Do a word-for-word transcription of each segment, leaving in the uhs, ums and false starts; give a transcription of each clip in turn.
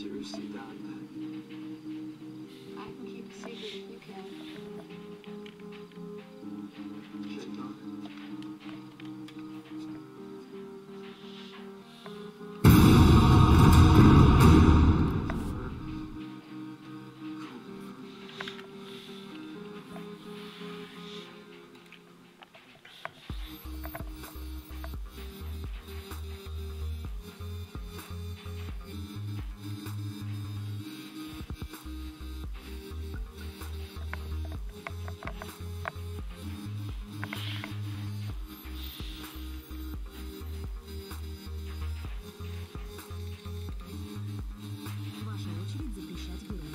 seriously doubt that. I can keep a secret if you can. Check on it. Ваша очередь запрещать героя.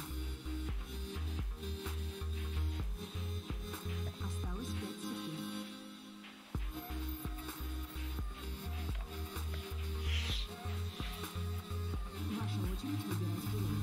Осталось пять секунд. Ваша очередь выбирать героя.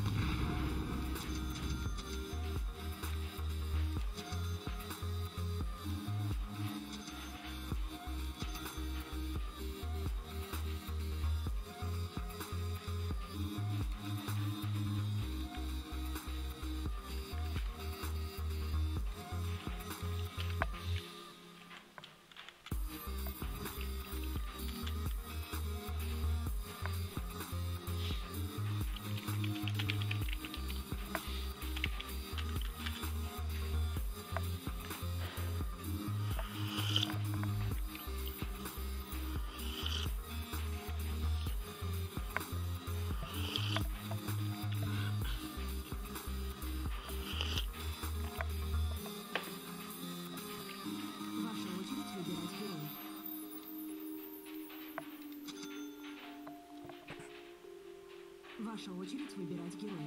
Ваша очередь выбирать героя. Ваша очередь выбирать героя.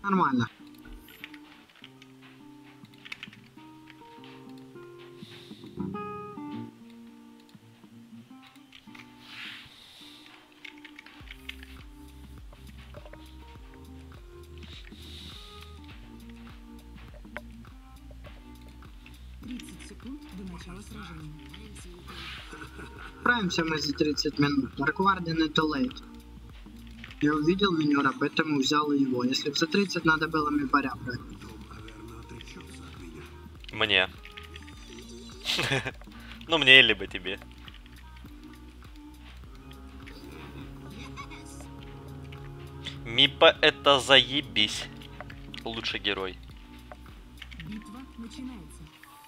Нормально. тридцать секунд до начала сражения. Справимся мы за тридцать минут. Даркварден это лейт. Я увидел минера, поэтому взял его. Если бы за тридцать надо было мипаря брать. Мне. Ну, мне либо тебе. Мипа это заебись. Лучший герой. Битва начинается.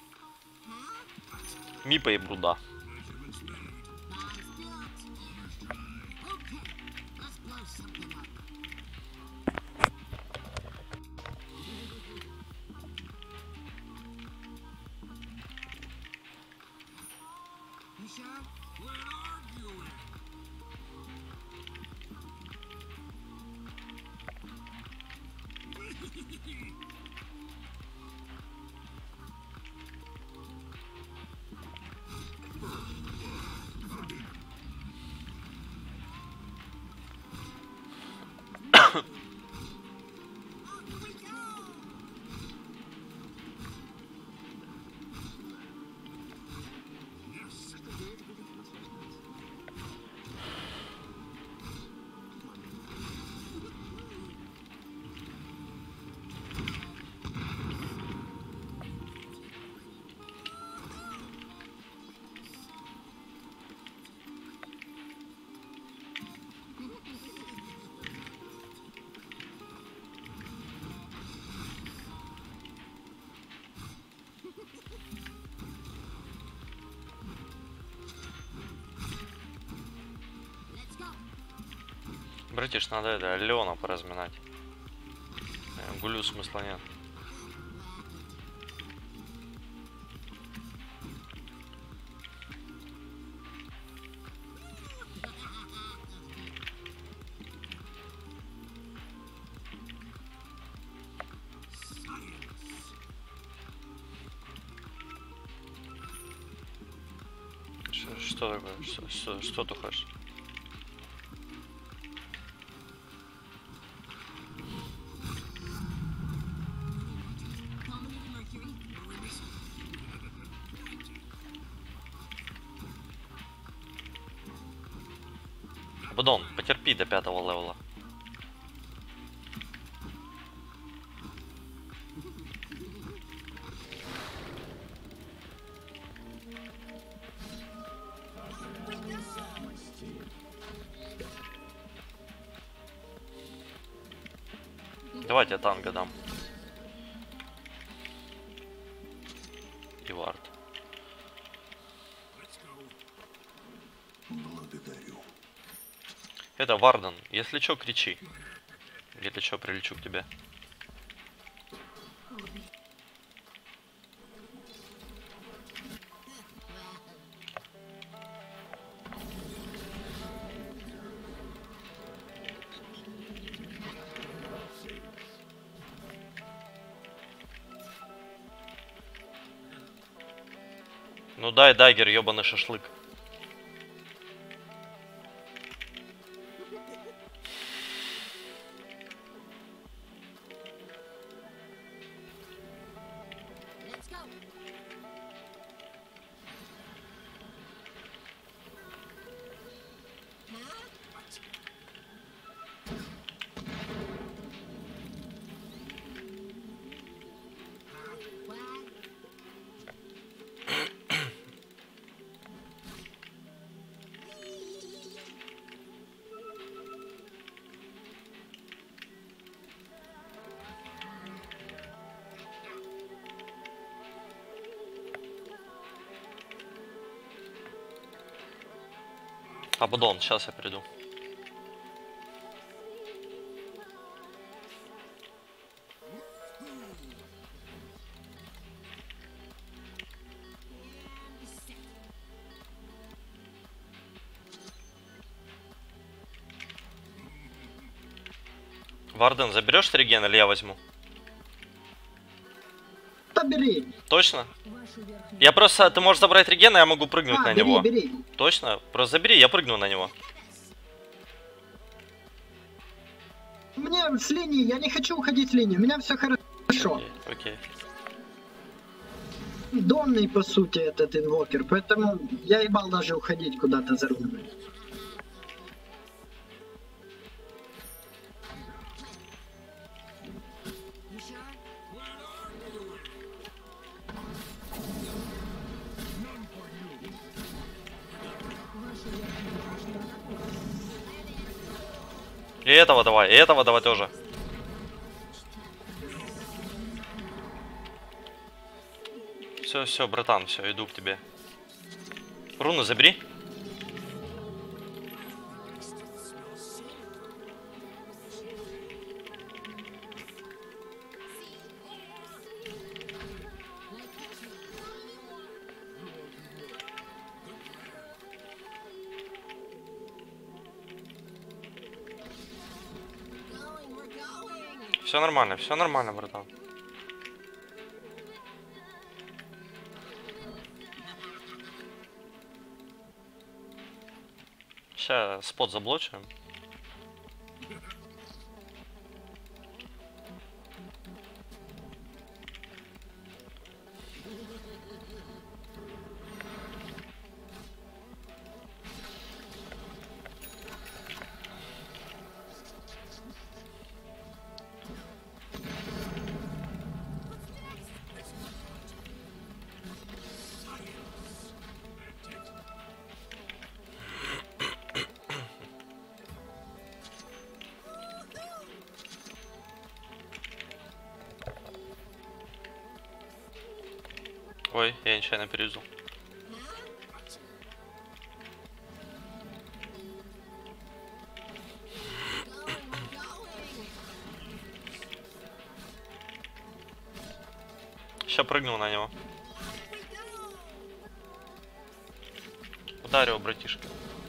Мипа и Бруда. Братиш, надо это, Леона поразминать. Э, Гулю смысла нет. Что, что такое? Что, что, что ты хочешь? Абадон, потерпи до пятого левела. Давайте я танго дам. И вард. Это Варден, если чё, кричи. Если чё, прилечу к тебе. Ну дай, дайгер, ёбаный шашлык. Абадон, сейчас я приду. Варден, заберешь реген или я возьму? Да бери. Точно? Ваша верхняя Я просто, ты можешь забрать реген, а я могу прыгнуть А, на бери, него. бери. Точно? Просто забери, я прыгну на него. Мне с линии, я не хочу уходить с линии, у меня все хорошо. Окей, окей. Донный, по сути, этот инвокер, поэтому я ебал даже уходить куда-то за руну. И этого давай, и этого давай тоже. Все, все, братан, все, иду к тебе. Руну забери. Все нормально, все нормально, братан. Сейчас спот заблочим. Ой, я нечаянно переюзал. Сейчас прыгнул на него. Ударил, братишка.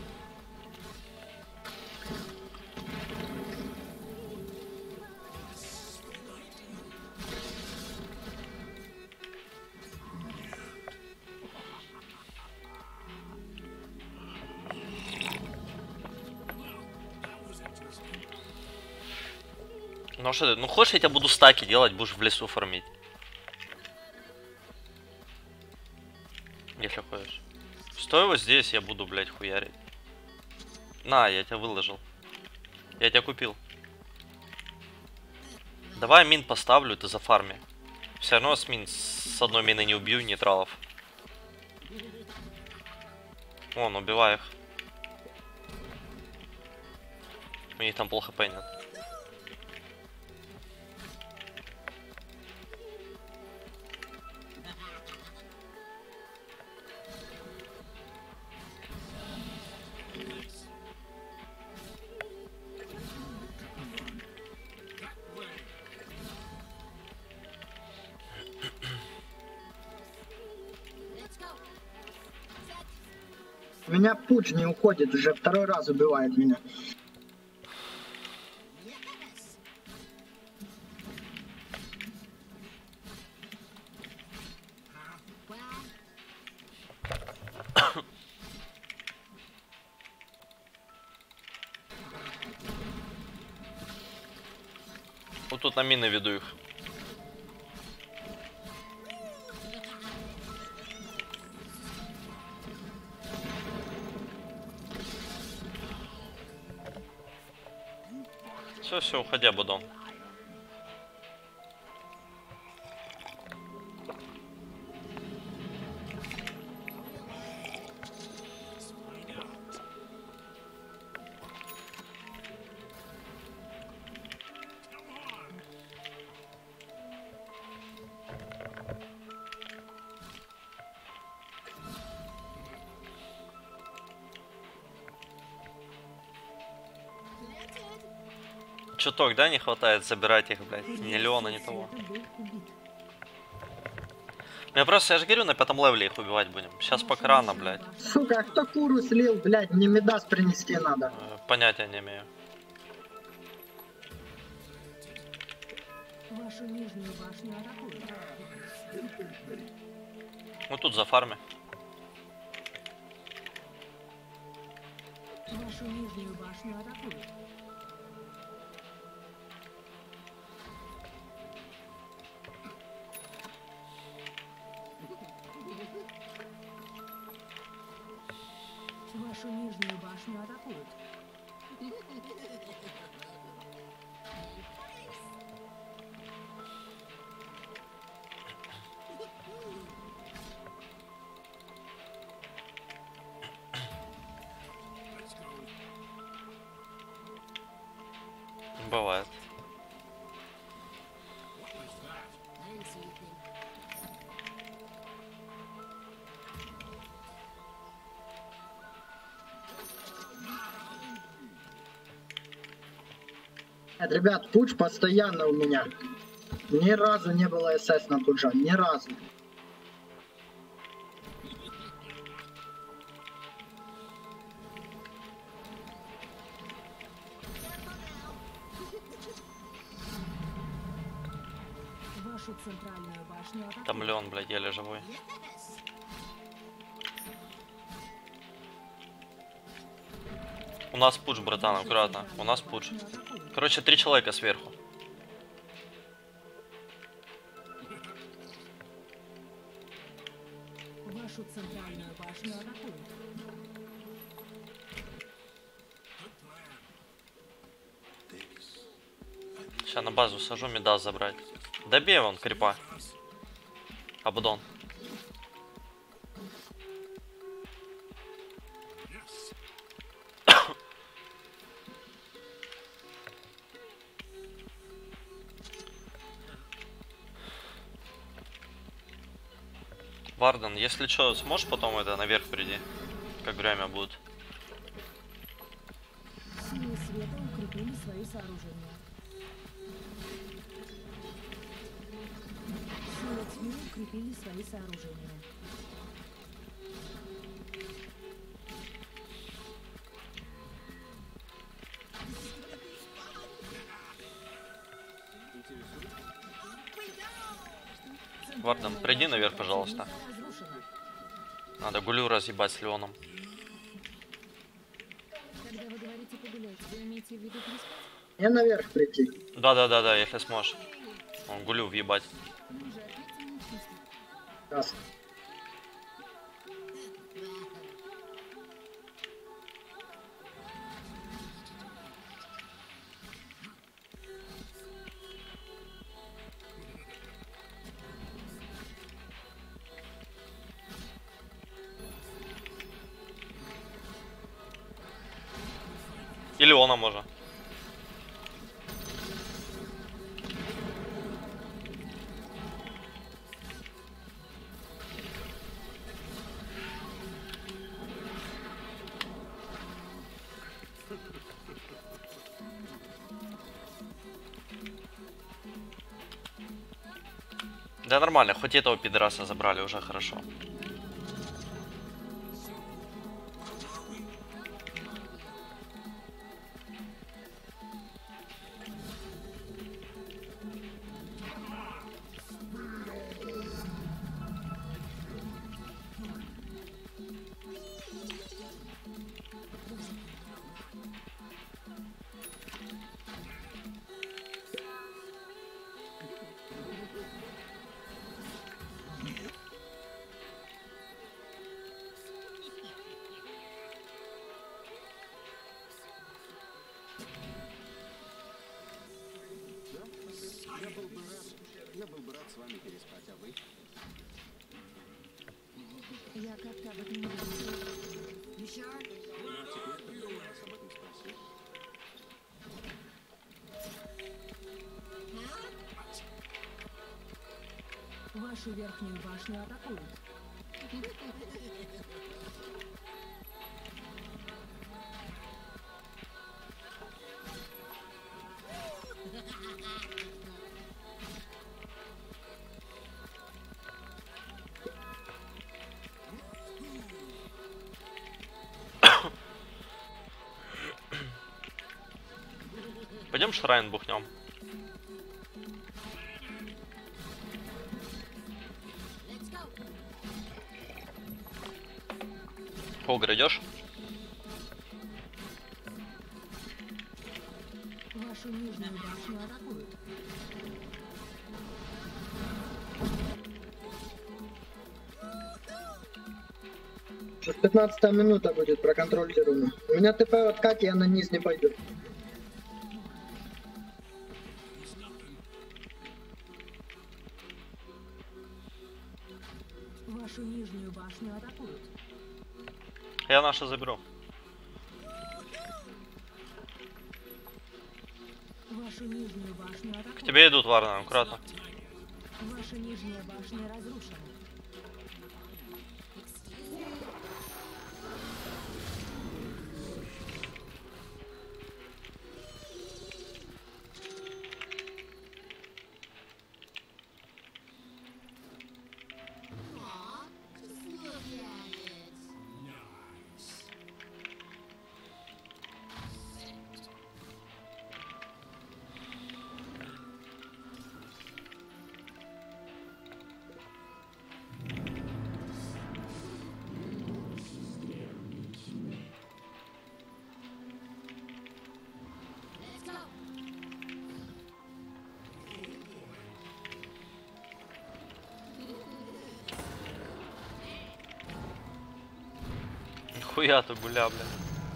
Ну что ты, ну хочешь я тебя буду стаки делать, будешь в лесу фармить. Если хочешь. Стой вот здесь, я буду, блядь, хуярить. На, я тебя выложил. Я тебя купил. Давай мин поставлю, ты зафарми. Все равно с мин с одной мины не убью нейтралов. Вон, убивай их. У них там плохо хп нет. У меня пуч не уходит, уже второй раз убивает меня. Вот тут на мины веду их. Все, все, уходи, Абадон. Чуток, да, не хватает забирать их, блядь, ни Леона, ни того. Я просто, я же говорю, на пятом левеле их убивать будем. Сейчас пока рано, блядь. Сука, а кто куру слил, блядь, мне медас принести надо. Понятия не имею. Вашу нижнюю башню атакуют. Вот тут за фарме. Вашу нижнюю башню атакуют. Вашу нижнюю башню атакуют. Бывает. Нет, ребят, пуч постоянно у меня. Ни разу не было СС на пуджа, ни разу. Вашу центральную башню атакуют. Там Леон, блядь, еле живой. У нас пуч, братан, аккуратно. У нас пуч. Короче, три человека сверху. Вашу центральную башню атакуют. Сейчас на базу сажу, медас забрать. Добей вон крипа. Абудон. Варден, если что, сможешь потом это наверх приди, как время будет. Силы света укрепили свои сооружения. Силы тьмы укрепили свои сооружения. Варден, приди наверх, пожалуйста. Надо гулю разъебать с Леоном. Когда вы говорите погулять, вы имеете в виду переспать? Мне наверх прийти. Да-да-да-да, если сможешь. Он гулю въебать. Ну же, ответьте мне честно. Раз. И Леона можно. Да нормально, хоть этого пидораса забрали, уже хорошо. Я был бы рад, я был бы рад с вами переспать, а вы? Я как-то об этом не думала. А теперь когда я вас об этом спросил. Вашу верхнюю башню атакуют. Пойдем шрайн бухнем. Огр, идешь? Вашу нижнюю башню атакуют. Сейчас пятнадцатая минута будет, проконтролируем. У меня ТП от Кати, я на низ не пойду. Вашу нижнюю башню атакуют. Я нашу заберу. Вашу нижнюю башню К атакуют. тебе идут, Варна, аккуратно. Ваша нижняя башня разрушена. Хуя ты гуля, блин.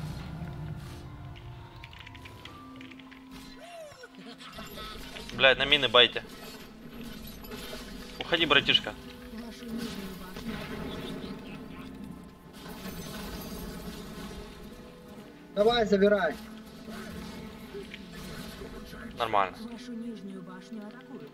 Блядь, на мины байте. Уходи, братишка. Вашу нижнюю башню атакуют. Давай, забирай. Нормально. Вашу нижнюю башню атакуют.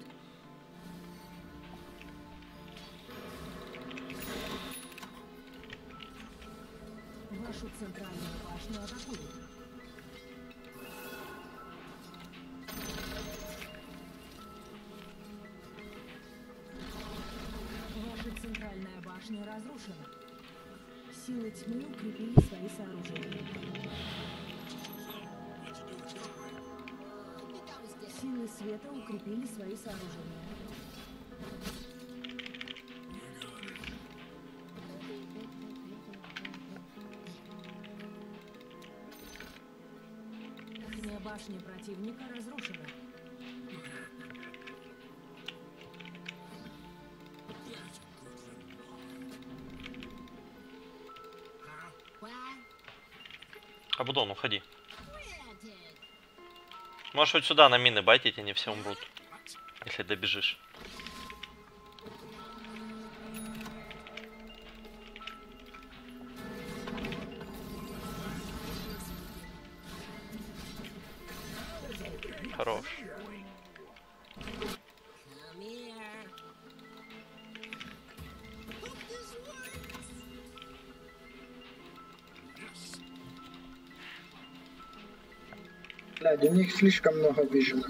Вашу центральную башню атакуют. Ваша центральная башня разрушена. Силы тьмы укрепили свои сооружения. Силы света укрепили свои сооружения. Верхняя башня противника разрушена. Абудон, уходи. Можешь вот сюда на мины байтить, они все умрут. Если добежишь. Хорош. Блядь, у них слишком много вижена.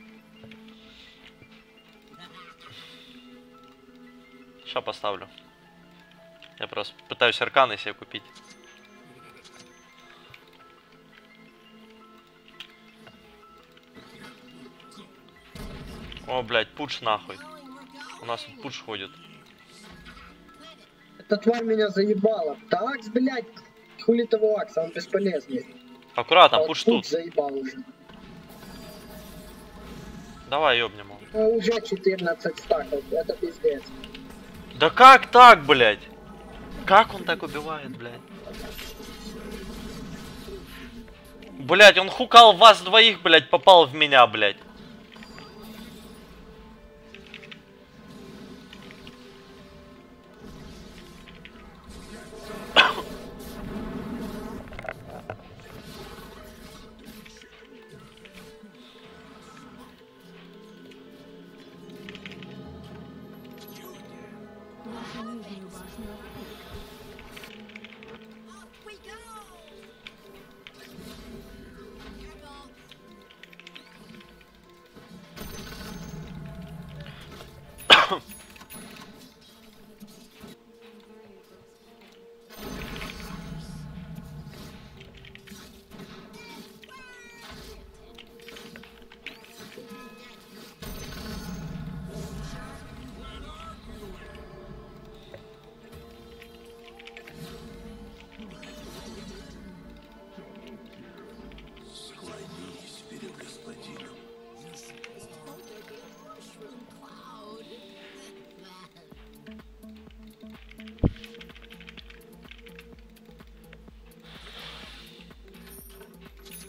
Ща поставлю. Я просто пытаюсь арканы себе купить. О, блядь, пуш нахуй. У нас тут пуш ходит. Эта тварь меня заебала. Такс, блядь. Хули того акса, он бесполезный. Аккуратно, А вот пуш тут тут. заебал уже. Давай ёбнем его. А уже четырнадцать стаков, это пиздец. Да как так, блядь? Как он так убивает, блядь? Блядь, он хукал вас двоих, блядь, попал в меня, блядь. Вашу нижнюю башню атакуют.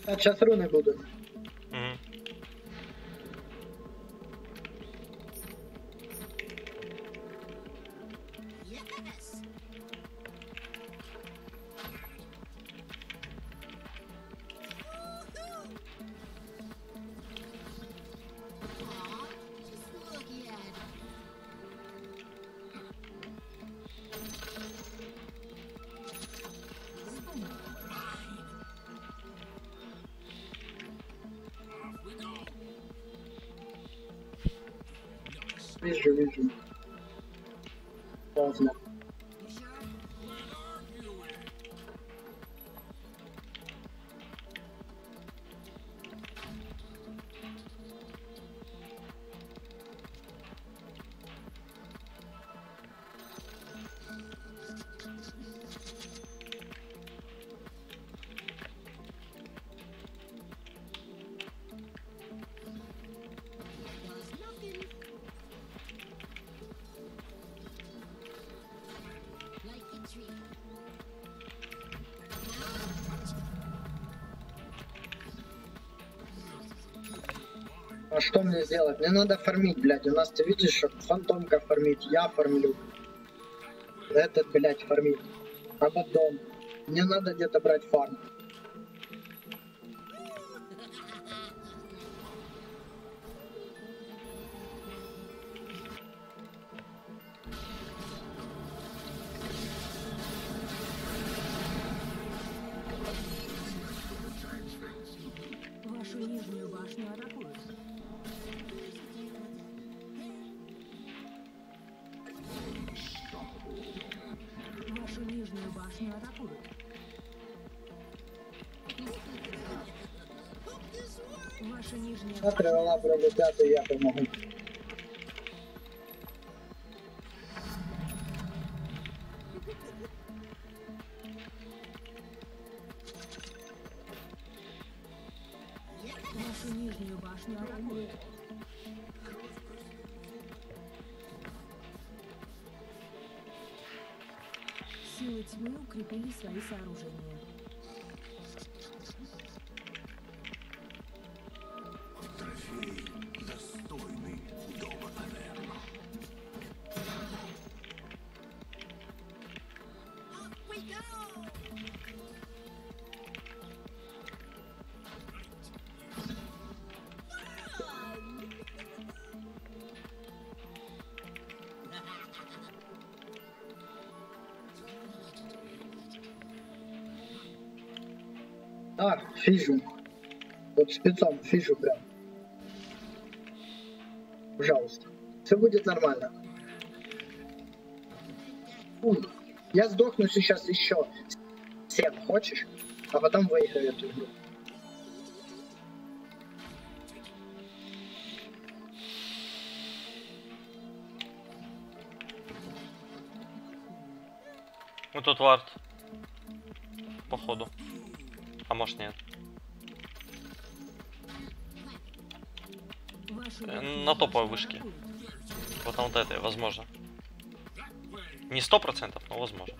А сейчас руны будут. Мгм. Вижу, вижу. Поздно. А что мне сделать? Мне надо фармить, блядь. У нас, ты видишь, что фантомка фармить, я фармлю. Этот, блядь, фармит. Абаддон. Мне надо где-то брать фарм. Вашу нижнюю башню атакуют. Вашу нижнюю башню атакуют. Ваша нижняя Я привела пролетят, и я помогу. Вашу нижнюю башню атакуют. Силы тьмы укрепили свои сооружения. Трофей, достойный дома Аверна. А, фижу. Вот спецом фижу прям. Пожалуйста. Все будет нормально. Фу. Я сдохну сейчас еще семь, хочешь? А потом выиграю эту игру. Ну тут вард. Походу. А может нет. Вашу Э, верхнюю на топовой башню вышке. атакуют. Вот на вот этой, возможно. Не сто процентов, но возможно.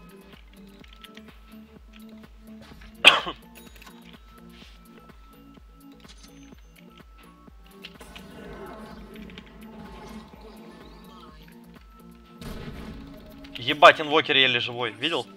Ебать, инвокер еле живой, видел?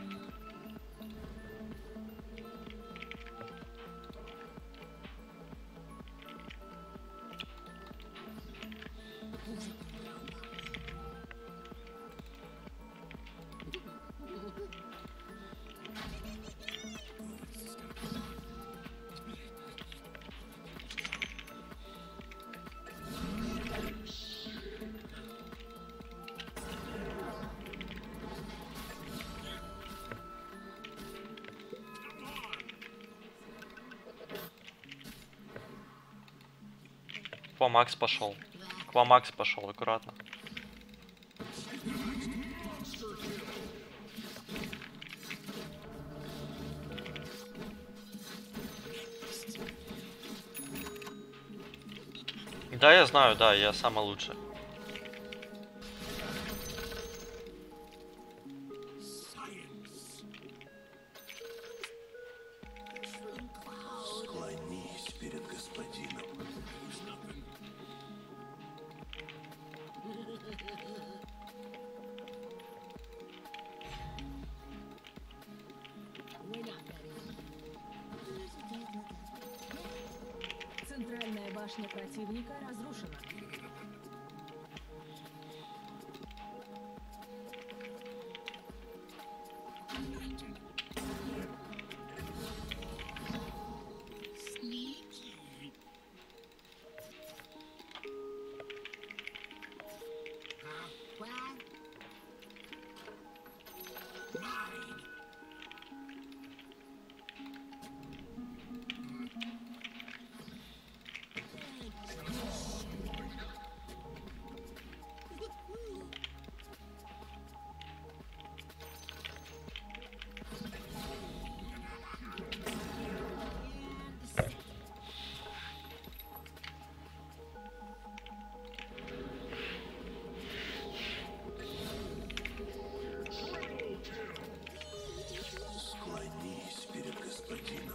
Квамакс пошел. Квамакс пошел, аккуратно. Да, я знаю, да, я самый лучший. башня противника разрушена. Склонись перед господином.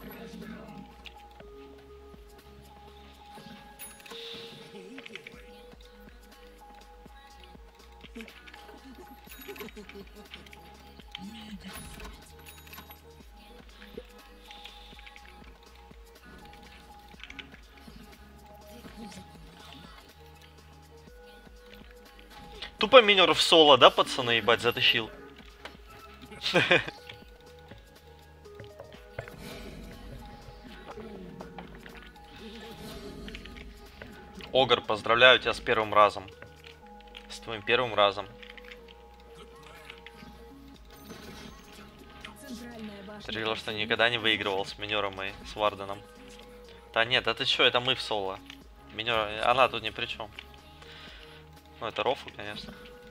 Тупо минер в соло, да, пацаны, ебать, затащил? Огр, поздравляю тебя с первым разом. С твоим первым разом. Центральная башня. Ты говорил, что никогда не выигрывал с минером и с Варденом. Да нет, это что, это мы в соло. Минер, она тут ни при чем. Ну, это рофл, конечно.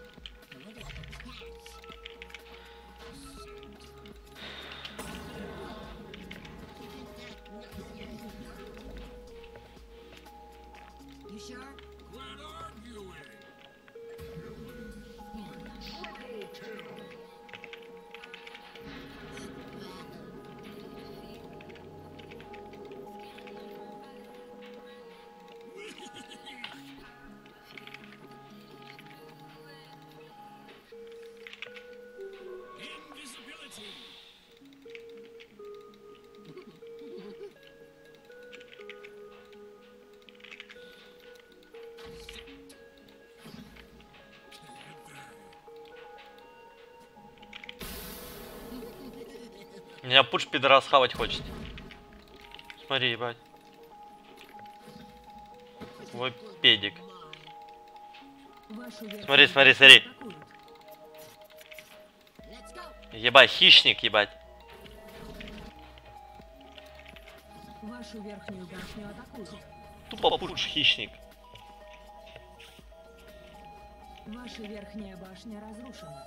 Меня пуш пидорас хавать хочет. Смотри, ебать. Твой педик. Вашу верхнюю Смотри, смотри, башню смотри. атакуют. Ебать, хищник, ебать. Вашу верхнюю башню атакуют. Тупо пуш хищник. Ваша верхняя башня разрушена.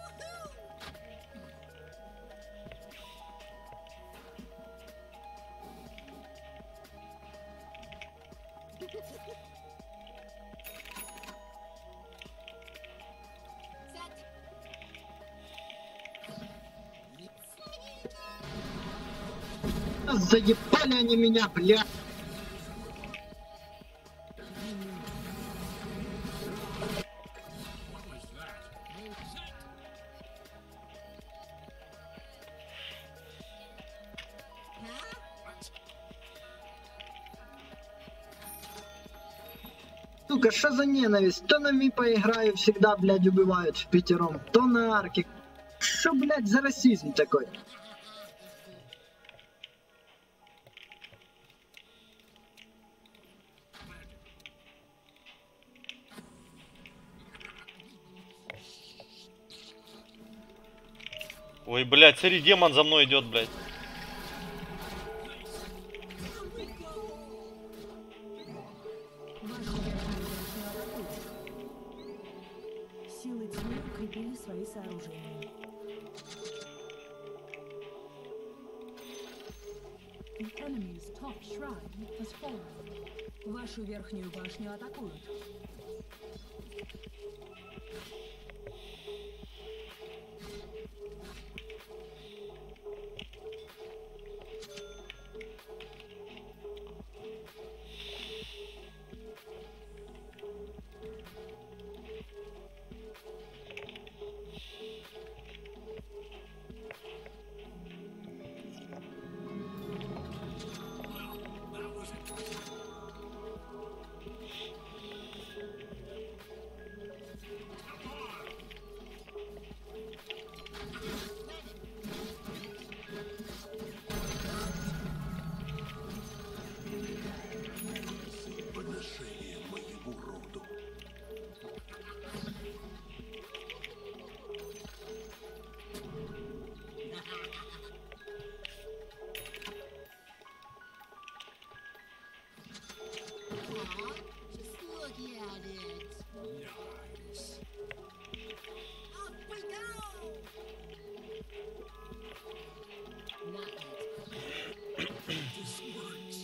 Заебали они меня, бля. Сука, что за ненависть? То на ми поиграю, всегда, блядь, убивают в пятером, то на арке. Что, блядь, за расизм такой? Ой, блядь, смотри, демон за мной идет, блядь. Вашу верхнюю башню атакуют. Силы тьмы укрепили свои сооружения. The enemy's top shrine has fallen. Вашу верхнюю башню атакуют. Just look at it. Nice. Off we go. Not yet. This works.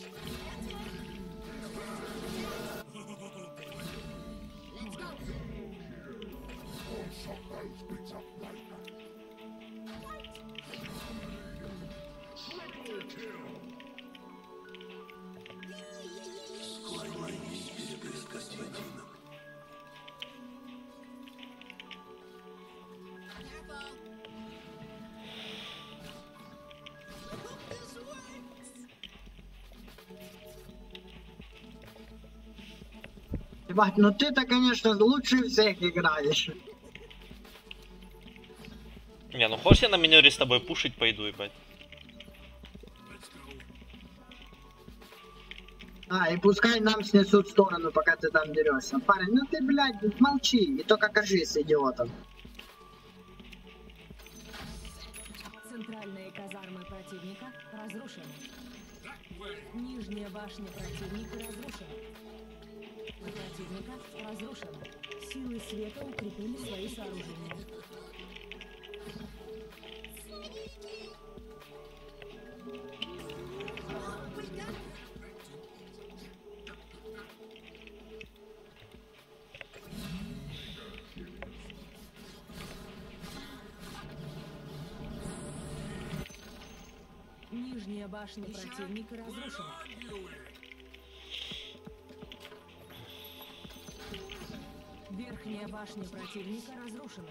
Let's go. Ебать, ну ты-то, конечно, лучше всех играешь. Не, ну хочешь я на минере с тобой пушить пойду, ебать? А, и пускай нам снесут в сторону, пока ты там дерешься. Парень, ну ты, блядь, молчи, и только кажись идиотом. Центральные казармы противника разрушены. Нижняя башня противника разрушена. Противника разрушена. Силы света укрепили свои сооружения. Нижняя башня противника разрушена. Верхняя башня противника разрушена.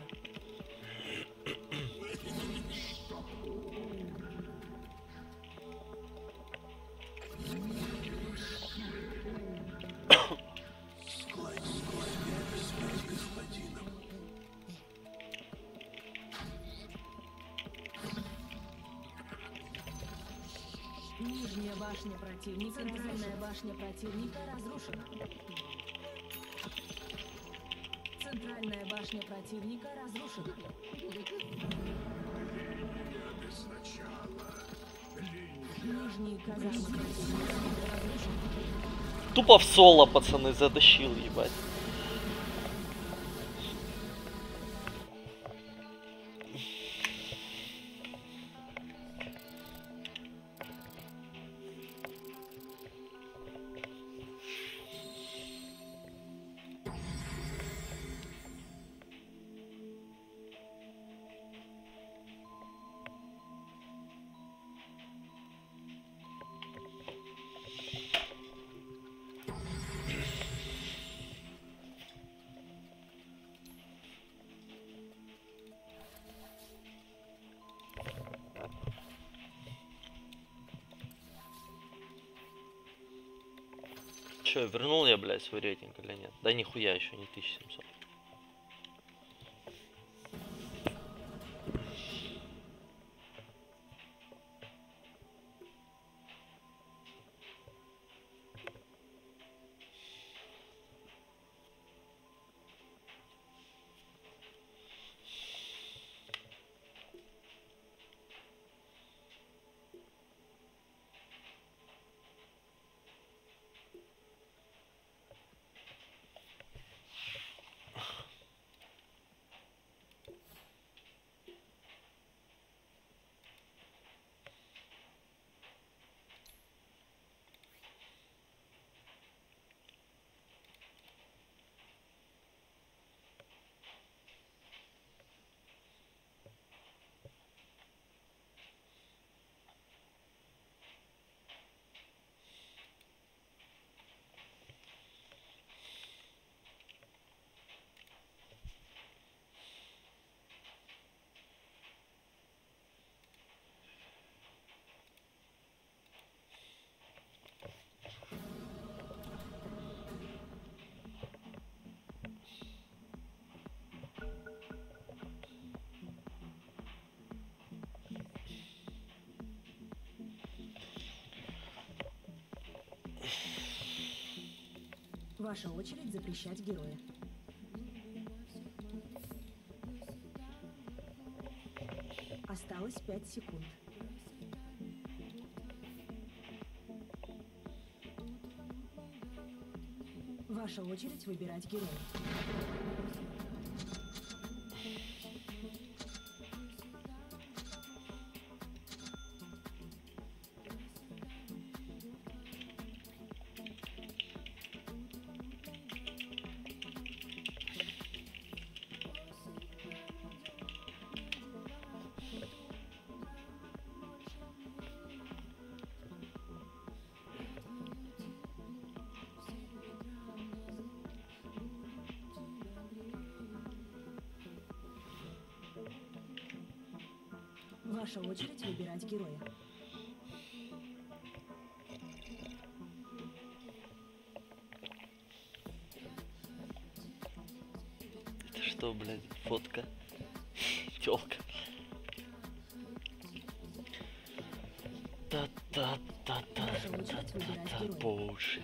Нижняя башня противника, центральная башня противника разрушена. Центральная башня противника разрушена. Нижние казармы противника разрушены. Тупо в соло, пацаны, затащил, ебать. Че, вернул я, блядь, свой рейтинг или нет? Да нихуя еще не тысяча семьсот. Ваша очередь запрещать героя. Осталось пять секунд. Ваша очередь выбирать героя. Ваша очередь выбирать героя. Это что, блядь, фотка? Тёлка. Та-та-та-та-та-та по уши.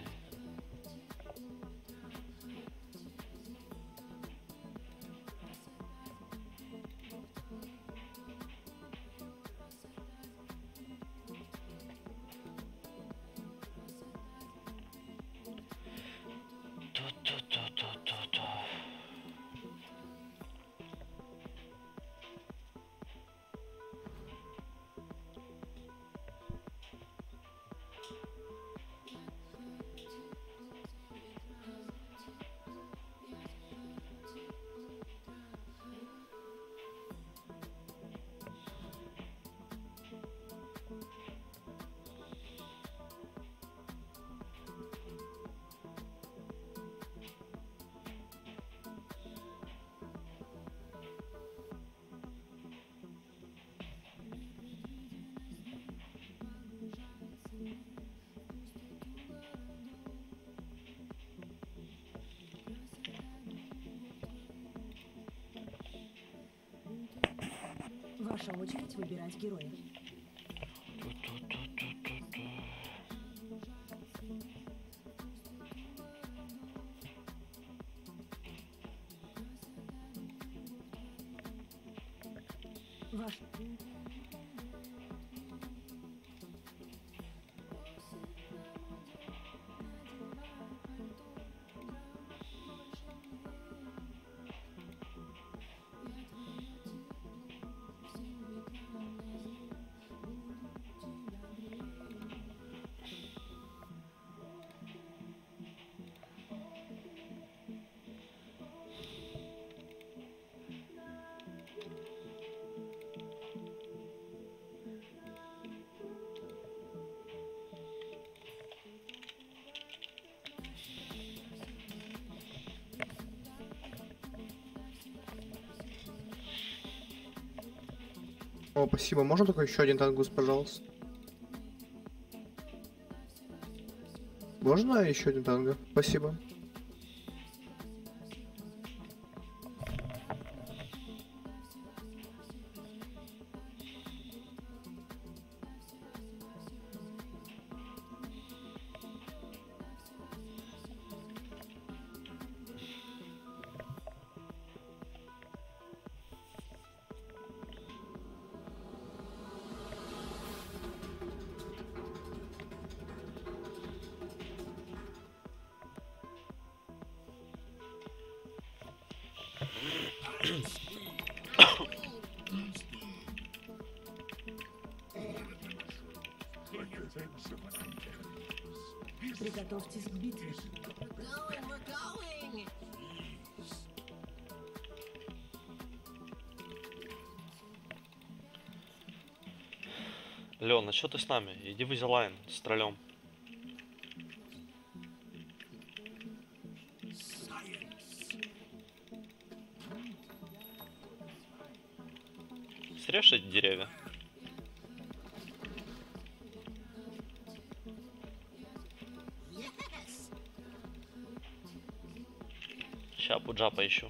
Ваша очередь выбирать героя. Ваш... О, спасибо. Можно только еще один тангус, пожалуйста? Можно еще один танго? Спасибо. Приготовьтесь к битве. Лёна, что ты с нами? Иди в Изилайн с троллем. Срежь эти деревья. Ща пуджа поищу.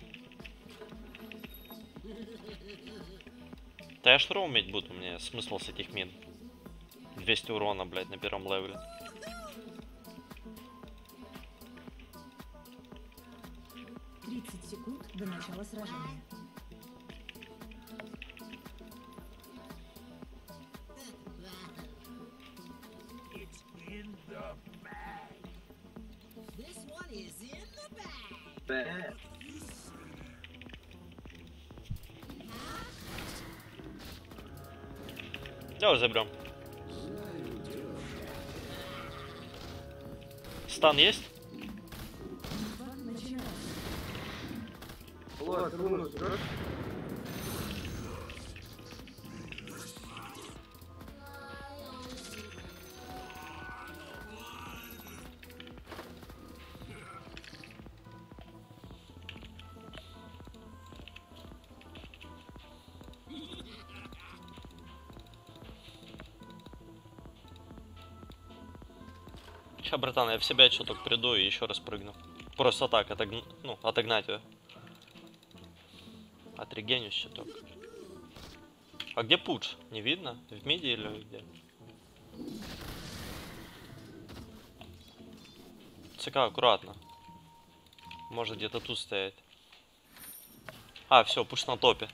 Да я штурм уметь буду, мне смысл с этих мин. двести урона, блядь, на первом левеле. тридцать секунд до начала сражения. It's in the bag. This one is in the Б. Давай заберем. Стан есть? Влад, руну сбрось. Ща, братан, я в себя чуток приду и еще раз прыгну. Просто так, отогн... ну, отогнать ее. Отрегенюсь чуток. А где пудж? Не видно? В миди или где? ЦК, аккуратно. Может где-то тут стоять. А, все, пуш на топе.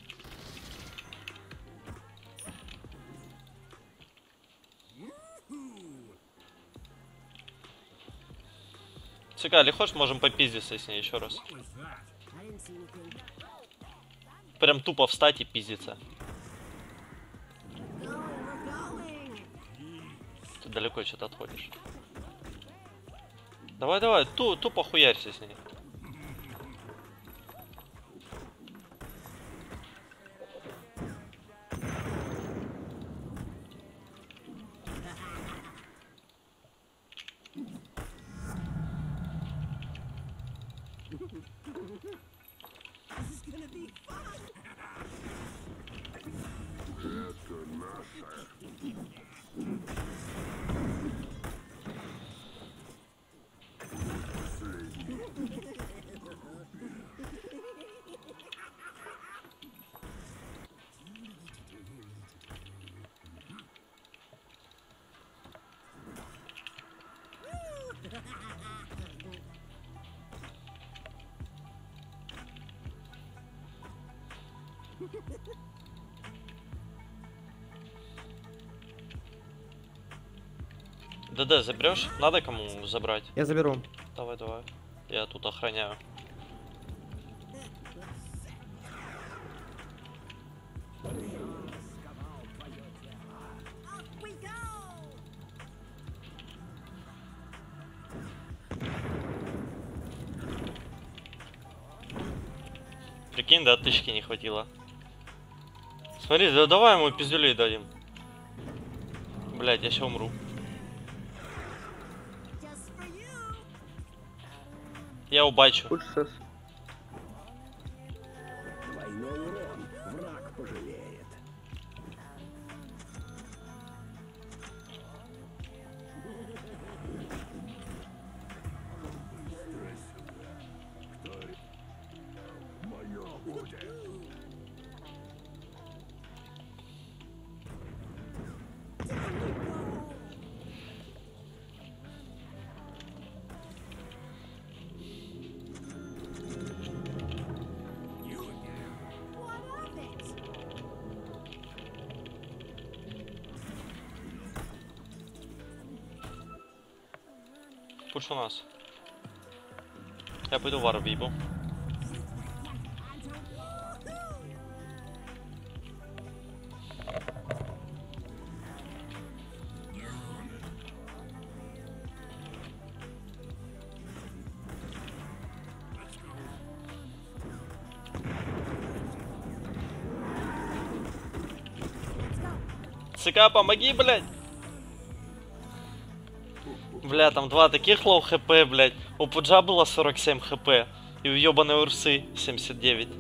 ЦК, или хочешь, можем попиздиться с ней еще раз. Прям тупо встать и пиздиться. Ты далеко что-то отходишь. Давай, давай, ту, тупо хуярься с ней. ДД заберешь? Надо кому забрать? Я заберу. Давай, давай. Я тут охраняю. Прикинь, да, тычки не хватило. Смотри, да давай ему пиздюлей дадим. Блять, я сейчас умру. Я убачу. Лучше сейчас. Двойной урон. Враг пожалеет. Мое будет. Пуш у нас. Я пойду вар въебу. ЦК, помоги, блядь! Бля, там два таких лоу хп, блядь. У Пуджа было сорок семь хп. И у ёбаной Урсы семьдесят девять.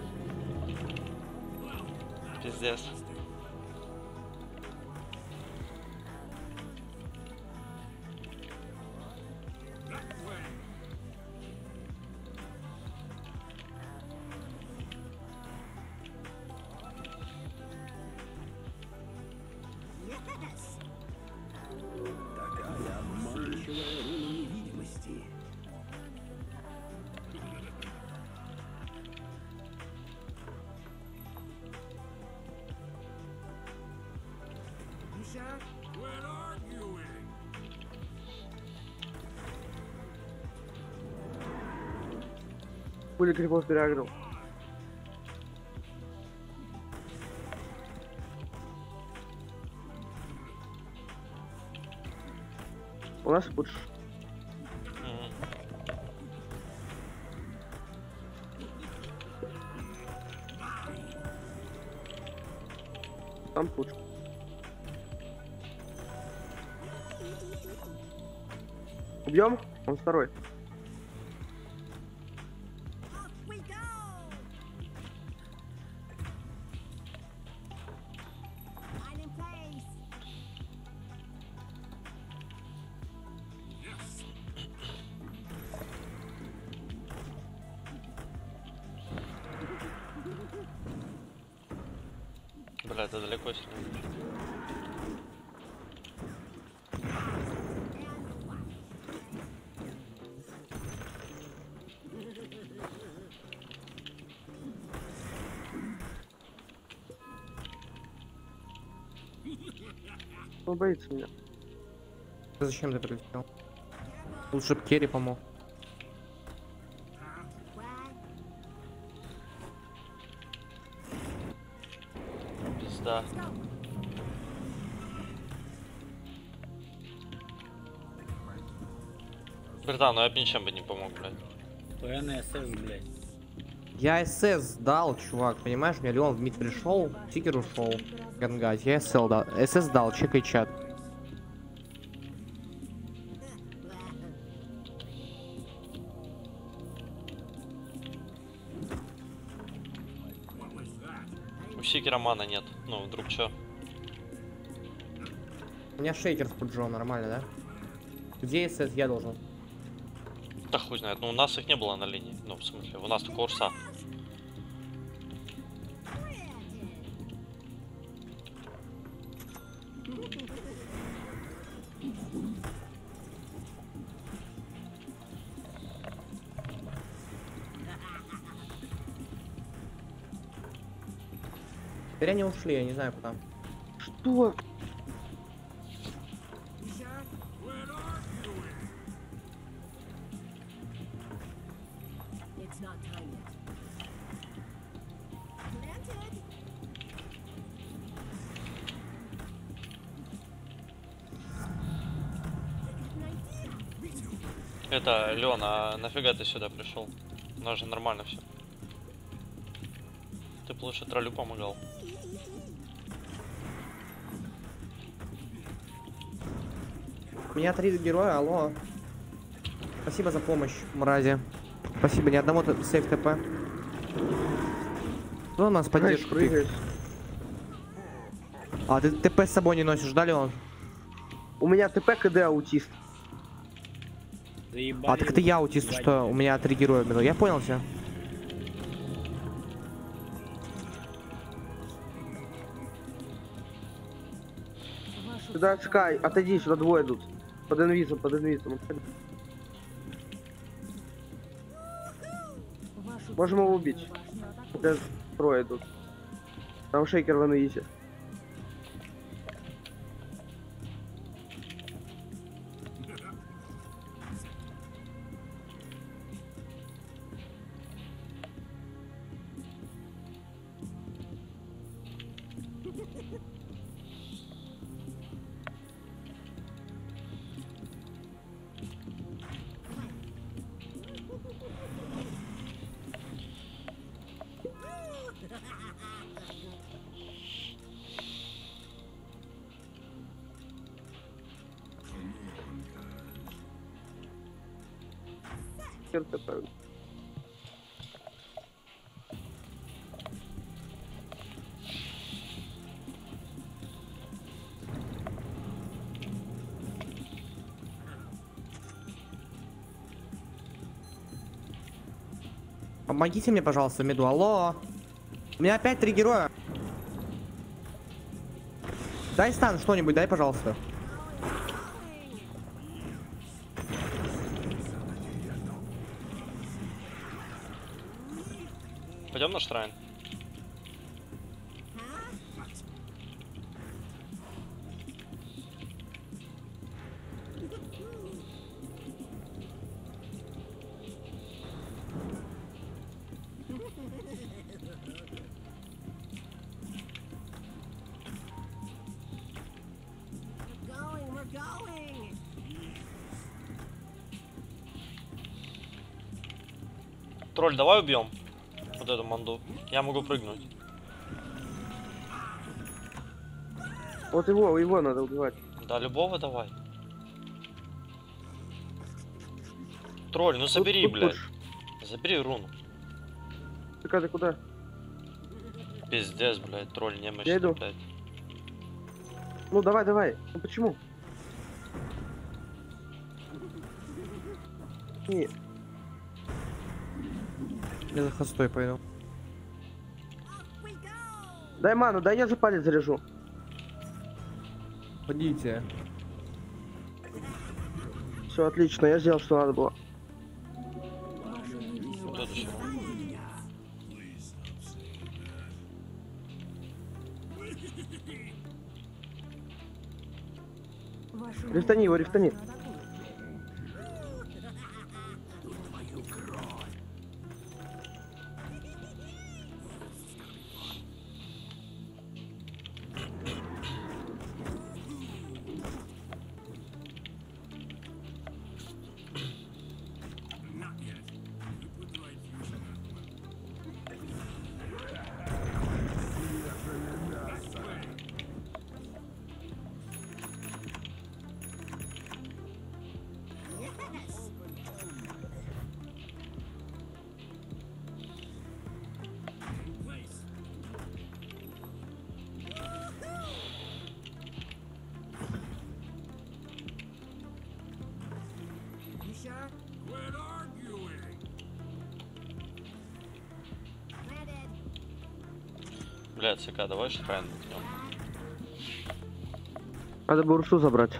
Пиздец. Такая обманчивая руна невидимости. Пули крипов переагрил. У нас пуш. Мгм. Там пуш. Убьем? Он второй. Бля, это далеко сильно. Он боится меня. Зачем ты прилетел? Лучше б Керри помог. Пизда. Братан, ну я бы ничем бы не помог, блядь. ПНСС, блядь. Я СС дал, чувак, понимаешь? Мне Леон в мид пришел, Тигр ушел. Гангать, я СС дал, СС дал, чекай чат. У Сикера мана нет. Ну, вдруг чё? У меня шейкер с пуджом, нормально, да? Где СС я должен? Да хуй знает. Ну, у нас их не было на линии. Ну, в смысле, у нас только Урса. Теперь они ушли, я не знаю куда. Что? It's not time yet. Это, Леон, а нафига ты сюда пришел? У нас же нормально все. Ты бы лучше троллю помогал. У меня три героя, алло. Спасибо за помощь, мрази. Спасибо, ни одного т- сейф ТП. Кто у нас поддержку? Прыгаешь. А, ты ТП с собой не носишь, да, Леон? У меня ТП КД аутист. Заебали. А, так это я аутист, ебать, что блядь. у меня три героя было. Я понял тебя. Сюда, Скай, отойди, сюда двое идут. Под инвизом, под инвизом. Можем его убить. Это трое идут. Там шейкер в инвизе. ТП. Помогите мне, пожалуйста, в меду. Алло. У меня опять три героя. Дай стан что-нибудь, дай, пожалуйста. Пойдем на штрайн. Тролль, давай убьем вот эту манду. Я могу прыгнуть. Вот его, его надо убивать. Да, любого давай. Тролль, ну забери, Тут- тут блядь. лучше. Забери руну. Ты когда куда? Пиздец, блядь, тролль немощный, Я иду. блядь. Ну давай, давай. Ну почему? Не, Я за хостой пойду. дай ману, дай я за палец заряжу. Ходите. Все, отлично, я сделал, что надо было. Вот это что? Вашу Рифтани его, рифтани. Блядь, ЦК, давай шрайн бухнем. Надо бы Урсу забрать.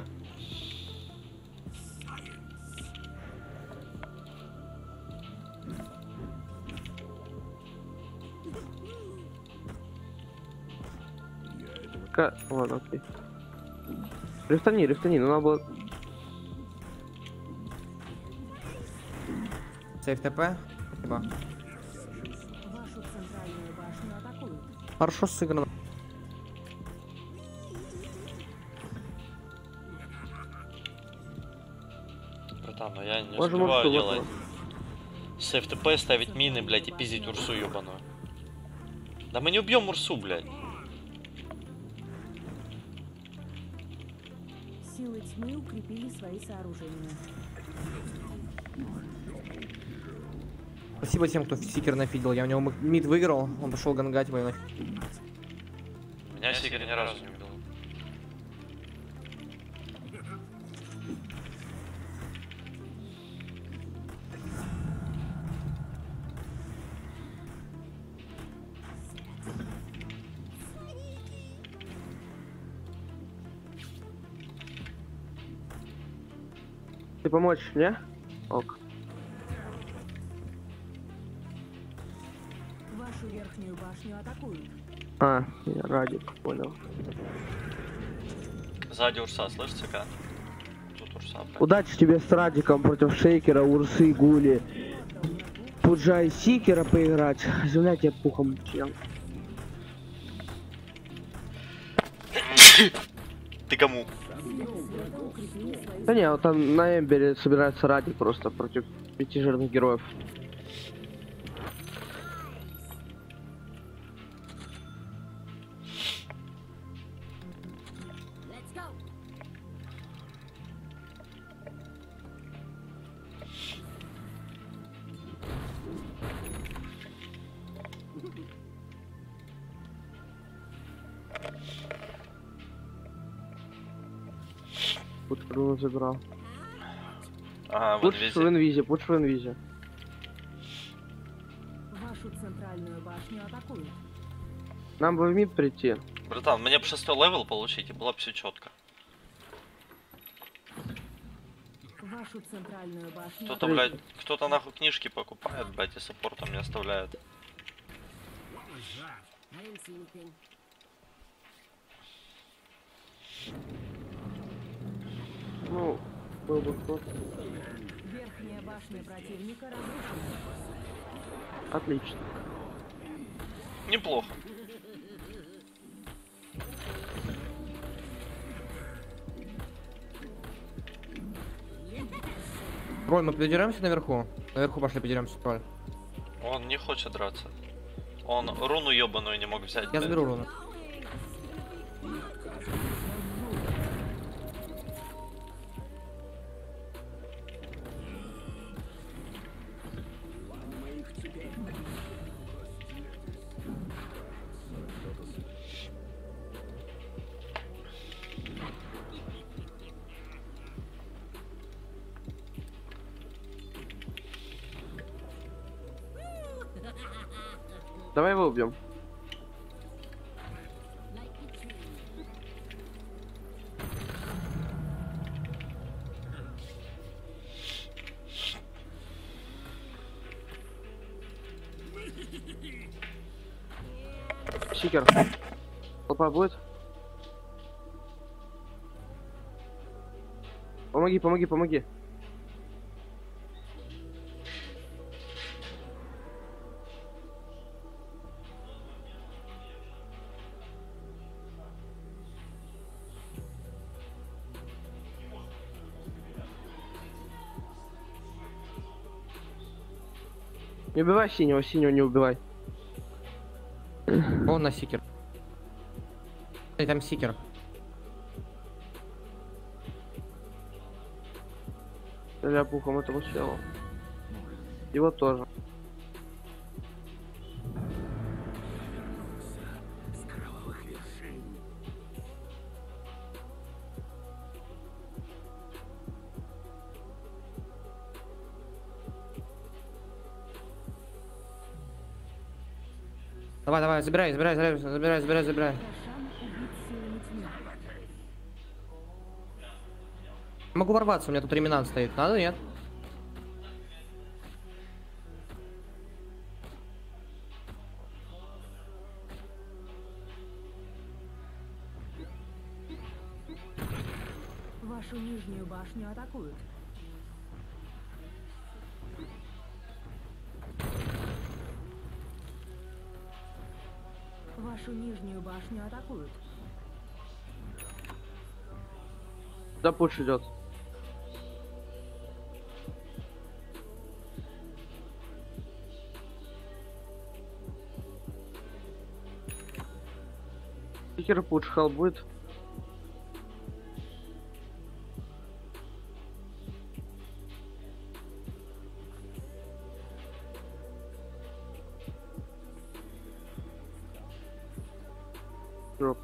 Ка... Ладно, окей. Рифтани, рифтани, ну надо было... Сейф ТП. Спасибо. Вашу центральную башню атакуют. Хорошо сыграно. Братан, ну я не Можем успеваю Урсу, делать. вот С эф тэ пэ ставить мины, блядь, и пиздить Урсу ебаную. Да мы не убьем Урсу, блядь. Силы тьмы укрепили свои сооружения. Спасибо тем, кто Сикер нафидел. Я у него мид выиграл, он пошел гангать мою нафиг. Меня Сигер ни разу не убил. Ты помочь, не? Ок. Вашу верхнюю башню атакуют. А, я Радик, понял. Сзади Урса, слышь, ЦК? Тут Урса, блядь. Удачи тебе с Радиком против Шейкера, Урсы, Гули. Пуджа и Сикера поиграть. Извиняй, тебя пухом чел. Ты кому? Да не, вот там на Эмбере собирается Радик просто против пяти жирных героев. Пуш в забрал. Ага, вот Пуш в везде. инвизе, пуш в инвизе. Вашу центральную башню атакуют. Нам бы в мид прийти. Братан, мне бы шестой левел получить, и было бы все четко. Вашу центральную башню Кто-то, атакуют. блядь, кто-то нахуй книжки покупает, блядь, и саппортом не оставляет. Ну, был бы кто-то. Верхняя башня противника разрушена. Отлично. Неплохо. Тролль, мы подеремся наверху? Наверху пошли подеремся, тролль. Он не хочет драться. Он руну ебаную не мог взять. Я блядь. заберу руну. Давай его убьем. Сикер. Толпа будет? Помоги, помоги, помоги. Не убивай синего, синего не убивай. Он на сикер. И там сикер. Стреляй пухом этого чела. Его тоже. Давай, давай, забирай, забирай, забирай, забирай, забирай, забирай. Могу ворваться, у меня тут реминант стоит. Надо, нет? Вашу нижнюю башню атакуют. Вашу нижнюю башню атакуют. Да пуш идет. Сикер пуш хал будет. Дроп.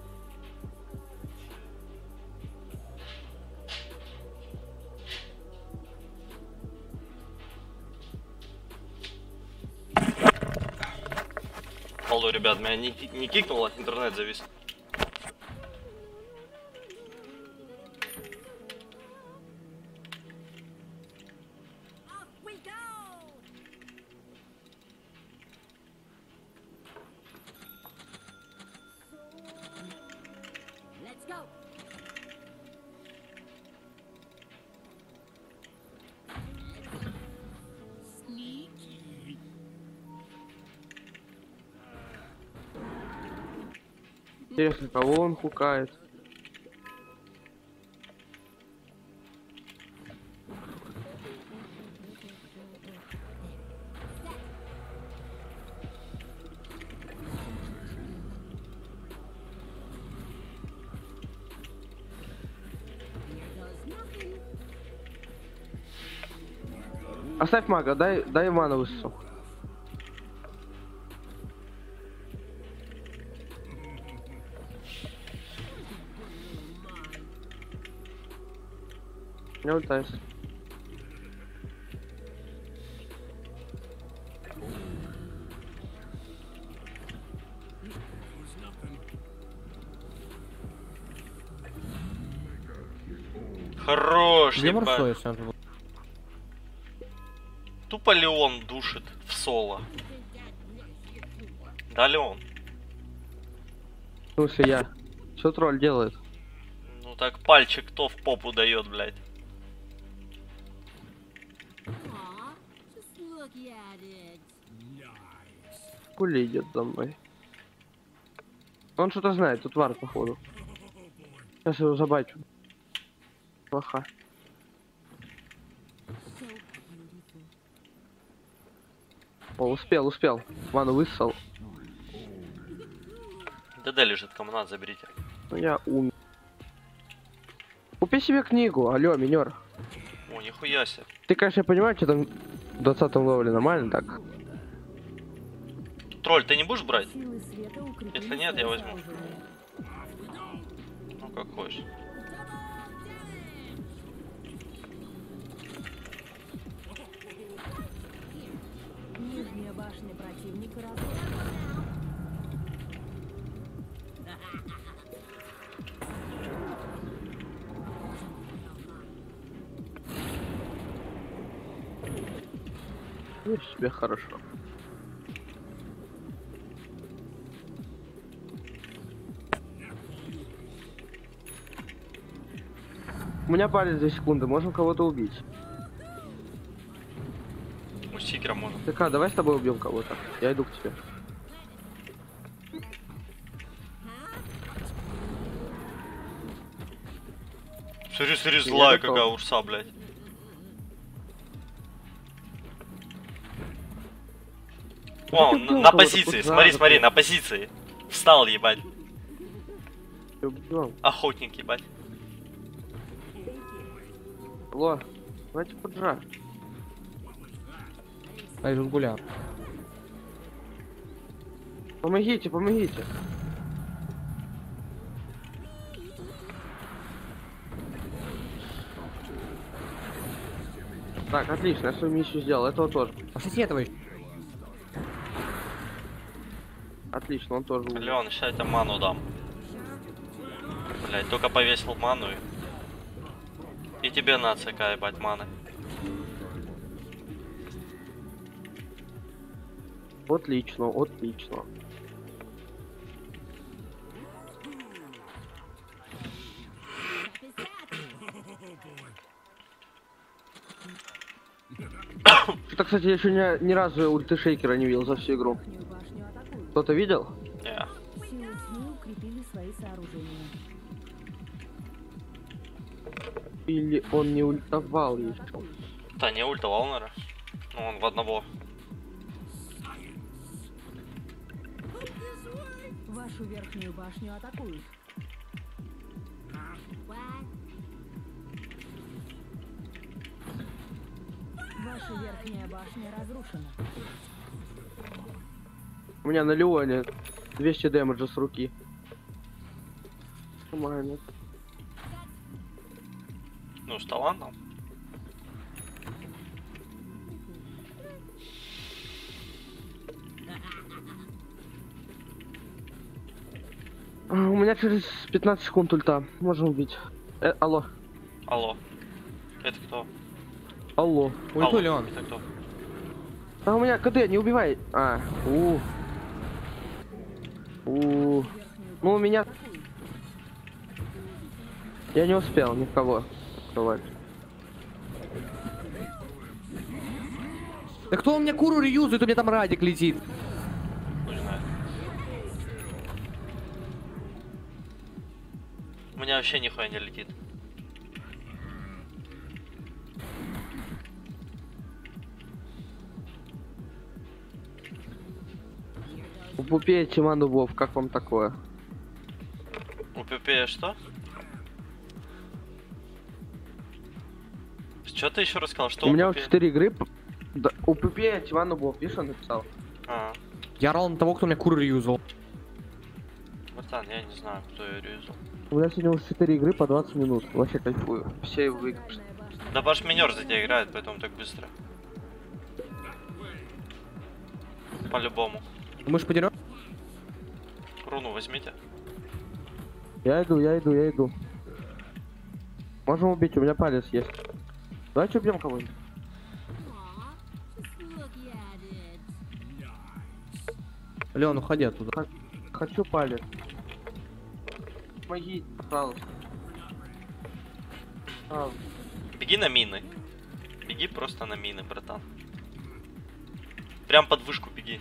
Алло, ребят, меня не, ки- не кикнуло, интернет завис. Интересно, кого он хукает? Оставь мага, дай, дай мана высосу. Не улетайся. Хорош, Где ебать. морской, если он тут был? Тупо Леон душит в соло. Да, Леон? В смысле я? Что тролль делает? Ну так пальчик кто в попу дает, блядь. Пуля идет за мной. Он что-то знает, тут вар походу. Сейчас его забачу. Плохо. О, успел, успел. Ману высосал. ДД лежит, кому надо, заберите. Ну я умер. Купи себе книгу, алё, минер. О, нихуя себе. Ты, конечно, понимаешь, что там в двадцатом левеле нормально так? Тролль, ты не будешь брать? Силы света укрепили Если нет, я свое возьму. сооружение. Ну, как хочешь. Нижняя башня противника разрушена. Ну, себе хорошо. У меня палец две секунды, можем кого-то убить. У Сикера можно. Так, а, давай с тобой убьем кого-то. Я иду к тебе. Смотри, смотри, Я злая готов. какая урса, блядь. О, ты на, убил на кого-то, позиции, куда смотри, ты? смотри, на позиции. Встал, ебать. Убьем. Охотник, ебать. Алло, давайте поджа. Ай, Жигуля. Помогите, помогите. Так, отлично, я свою миссию сделал, этого тоже. Пошли этого еще. Отлично, он тоже умер. Леон, сейчас я тебе ману дам. Блядь, только повесил ману и... И тебе на ЦК, ебать, маны. Отлично, отлично. Что-то, кстати, я еще ни, ни разу ульты шейкера не видел за всю игру. Верхнюю башню атакуют. Кто-то видел? Не. Силы тьмы укрепили свои сооружения. Или он не ультовал еще? Да, не ультовал, наверное. Ну, он в одного. Вашу верхнюю башню атакуют. Ваша верхняя башня разрушена. У меня на Леоне двести дэмэджа с руки. Нормально. Ну, с талантом. А, у меня через пятнадцать секунд ульта. Можем убить. Э, алло. Алло. Это кто? Алло. Ульту, Алло, Леон. это кто? А у меня КД, не убивай. А, у. У. Ну у меня. Я не успел никого открывать. Да кто у меня куру реюзает, у меня там Радик летит. Хуй знает. У меня вообще нихуя не летит. У Пупея тьма нубов, как вам такое? У Пепея что? Что ты еще рассказал? Что У меня вот Пепея? четыре игры. п- Да, у Пупея тьма нубов, видишь, он написал. А, Я орал на того, кто у меня куру реюзал. братан, я не знаю, кто ее резал. У меня сегодня уже четыре игры по двадцать минут. Вообще кайфую. Все выигрыши. Главная башня Да ваш минер за тебя играет, поэтому так быстро. По-любому. Мы ж подерем. Руну возьмите. Я иду, я иду, я иду. Можем убить, у меня палец есть. Давайте убьем кого-нибудь. Леон, уходи оттуда. Хочу палец. Помогите, пожалуйста. А, Беги на мины. Беги просто на мины, братан. Прям под вышку беги.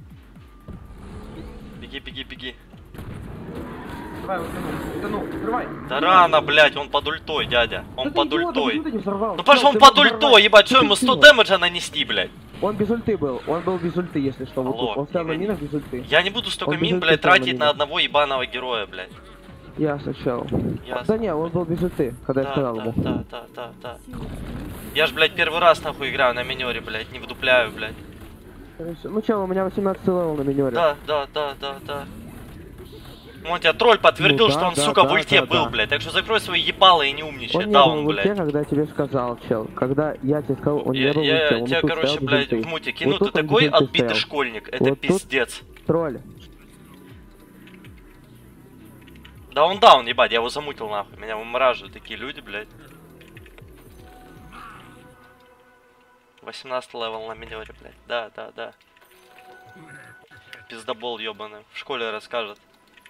Беги, беги, беги. давай, утону, утону, открывай. Да рано, блядь, он под ультой, дядя. Он Да ты под идиот, ультой. почему ты не взорвал? Ну потому что Всё, он ты под его ультой, взорвал. ебать, Ты что ему сто идиот. дэмэджа нанести, блядь. Он без ульты был, он был без ульты, если что. Вот Алло, тут. Он стоял на не минах без ульты. Я не буду столько Он без мин, ульты блядь, стоял на тратить на минах. одного ебаного героя, блядь. Я сначала. Ясно. Да не, он был без ульты, когда я Да, сказал да, ему. да, да, да, да. Я ж, блядь, первый раз нахуй играю на минере, блядь, не вдупляю, блядь. Ну чё, у меня восемнадцать левел на минере. Да, да, да, да, да. Вон тебя тролль подтвердил, Ну, что да, он, да, сука, да, в ульте да, был, да. блядь. Так что закрой свои ебалы и не умничай, Он не даун, был в ульте, блядь. когда я тебе сказал, чел. Когда я тебе сказал, он Я, не был в я ульте, он тебя, тут короче, стоял без блядь, ульты. в муте кину, Вот ты тут он без такой ульты отбитый стоял. школьник, это Вот тут- пиздец. Тролль. Да он даун, ебать, я его замутил нахуй, меня вымораживают такие люди, блядь. восемнадцатый левел на минере, блядь, да, да, да. Пиздобол ебаный, в школе расскажет.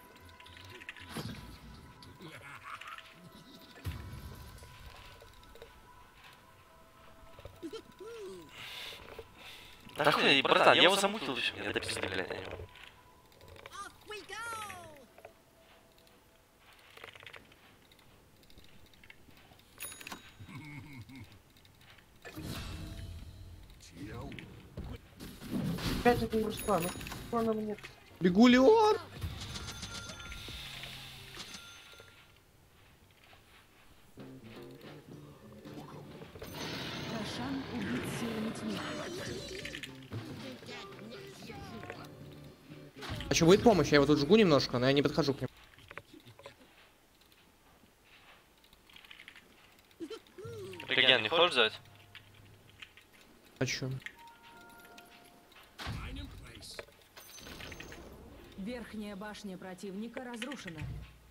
Да хуй, братан, я его замутил еще, меня допиздили, блядь, на него. Опять это не прошла, ну что она мне... Бегу, Леон! Рошан убит силами тьмы. А что, будет помощь? Я его тут жгу немножко, но я не подхожу к нему. Реген, не хочешь взять? Хочу. Верхняя башня противника разрушена.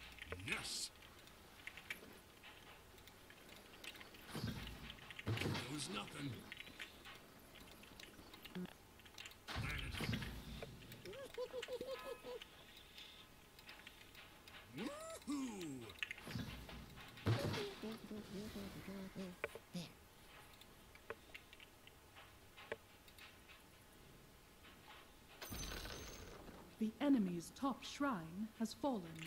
The enemy's top shrine has fallen.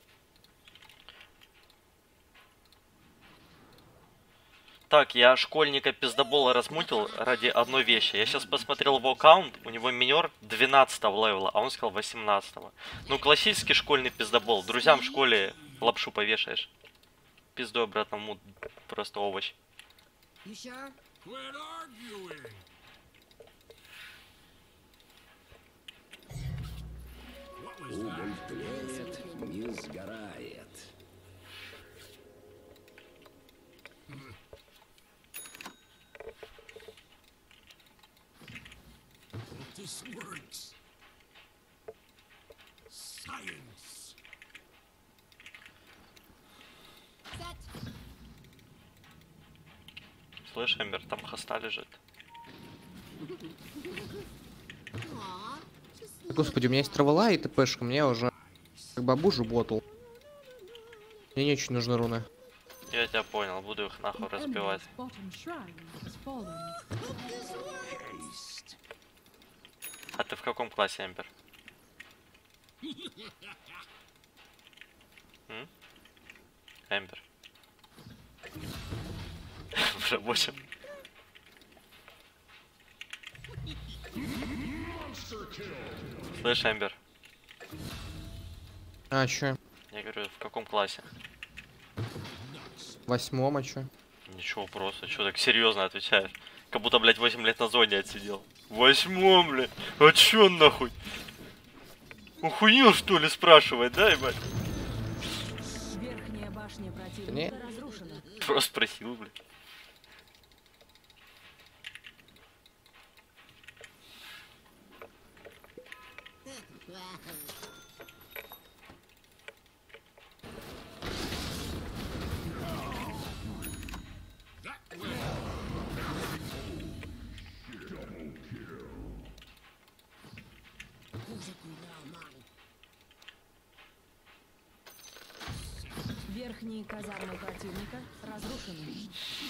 Так, я школьника пиздобола размутил ради одной вещи. Я сейчас посмотрел его аккаунт, у него минер двенадцатого левела, а он сказал восемнадцатого. Ну, классический школьный пиздобол. Друзьям в школе лапшу повешаешь. Пиздой обратно в мут, просто овощ. You sure? Quit arguing. Уголь тлеет, не сгорает. This works. Science. Слышь, Эмбер, там хоста лежит. Господи, у меня есть травела и ТПшка, мне уже как бабужу ботл. Мне не очень нужны руны. Я тебя понял, буду их нахуй The разбивать. enemy's bottom shrine has fallen. А ты в каком классе, Эмбер? М? Эмбер. В рабочем. Слышь, Эмбер, А, чё? я говорю, в каком классе? В восьмом, а чё? Ничего, просто, что так серьезно отвечаешь? Как будто, блядь, восемь лет на зоне отсидел. В восьмом, блядь. А чё нахуй? Охуел, что ли, спрашивать, да, ебать? Верхняя башня противника Не. разрушена. Просто спросил, блядь. Верхние казармы противника разрушены.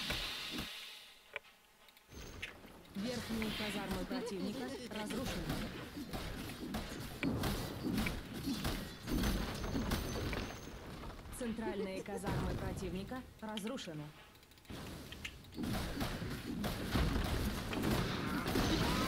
Верхние казармы противника разрушены. Центральные казармы противника разрушены.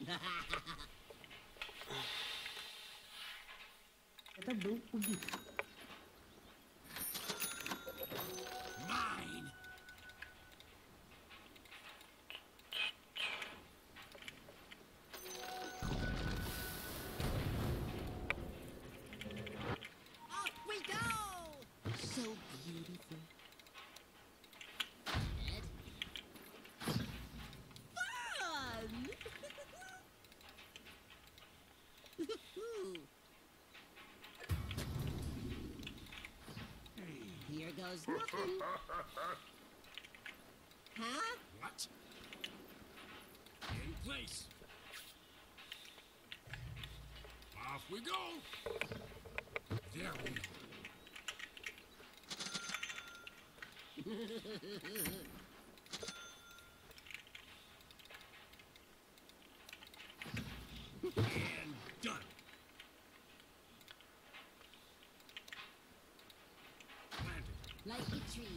Это был убит. Here goes nothing. Huh? What? In place. Off we go. There we go. And done. Planted. Like a tree.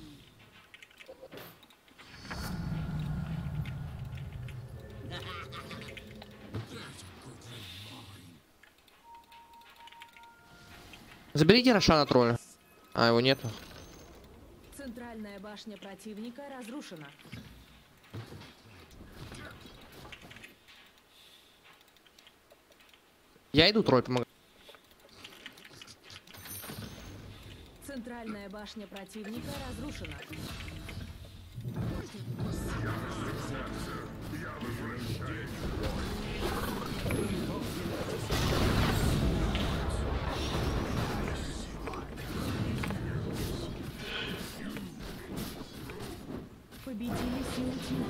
Заберите Рошана тролля. А, его нету. Центральная башня противника разрушена. Я иду тролль помогать. Центральная башня противника разрушена. Победили силы тьмы.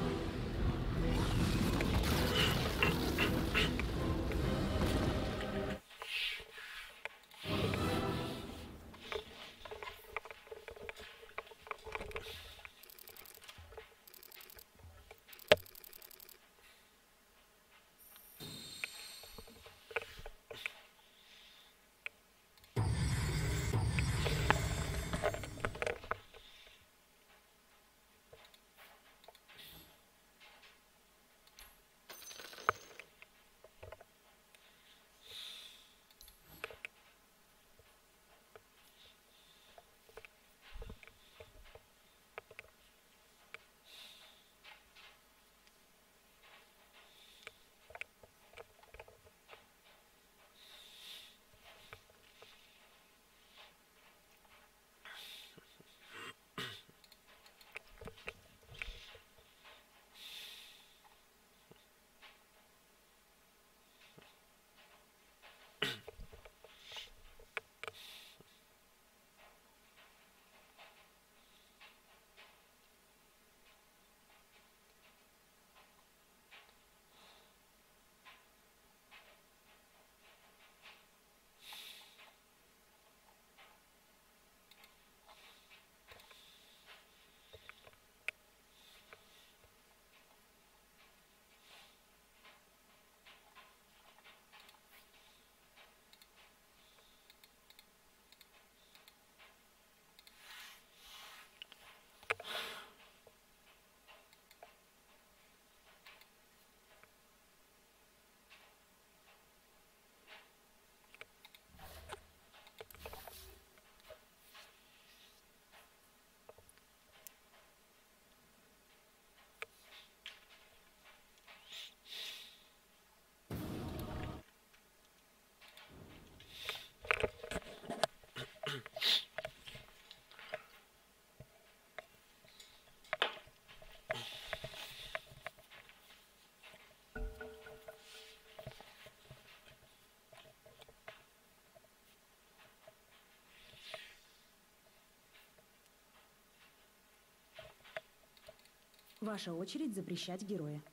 Ваша очередь запрещать героя.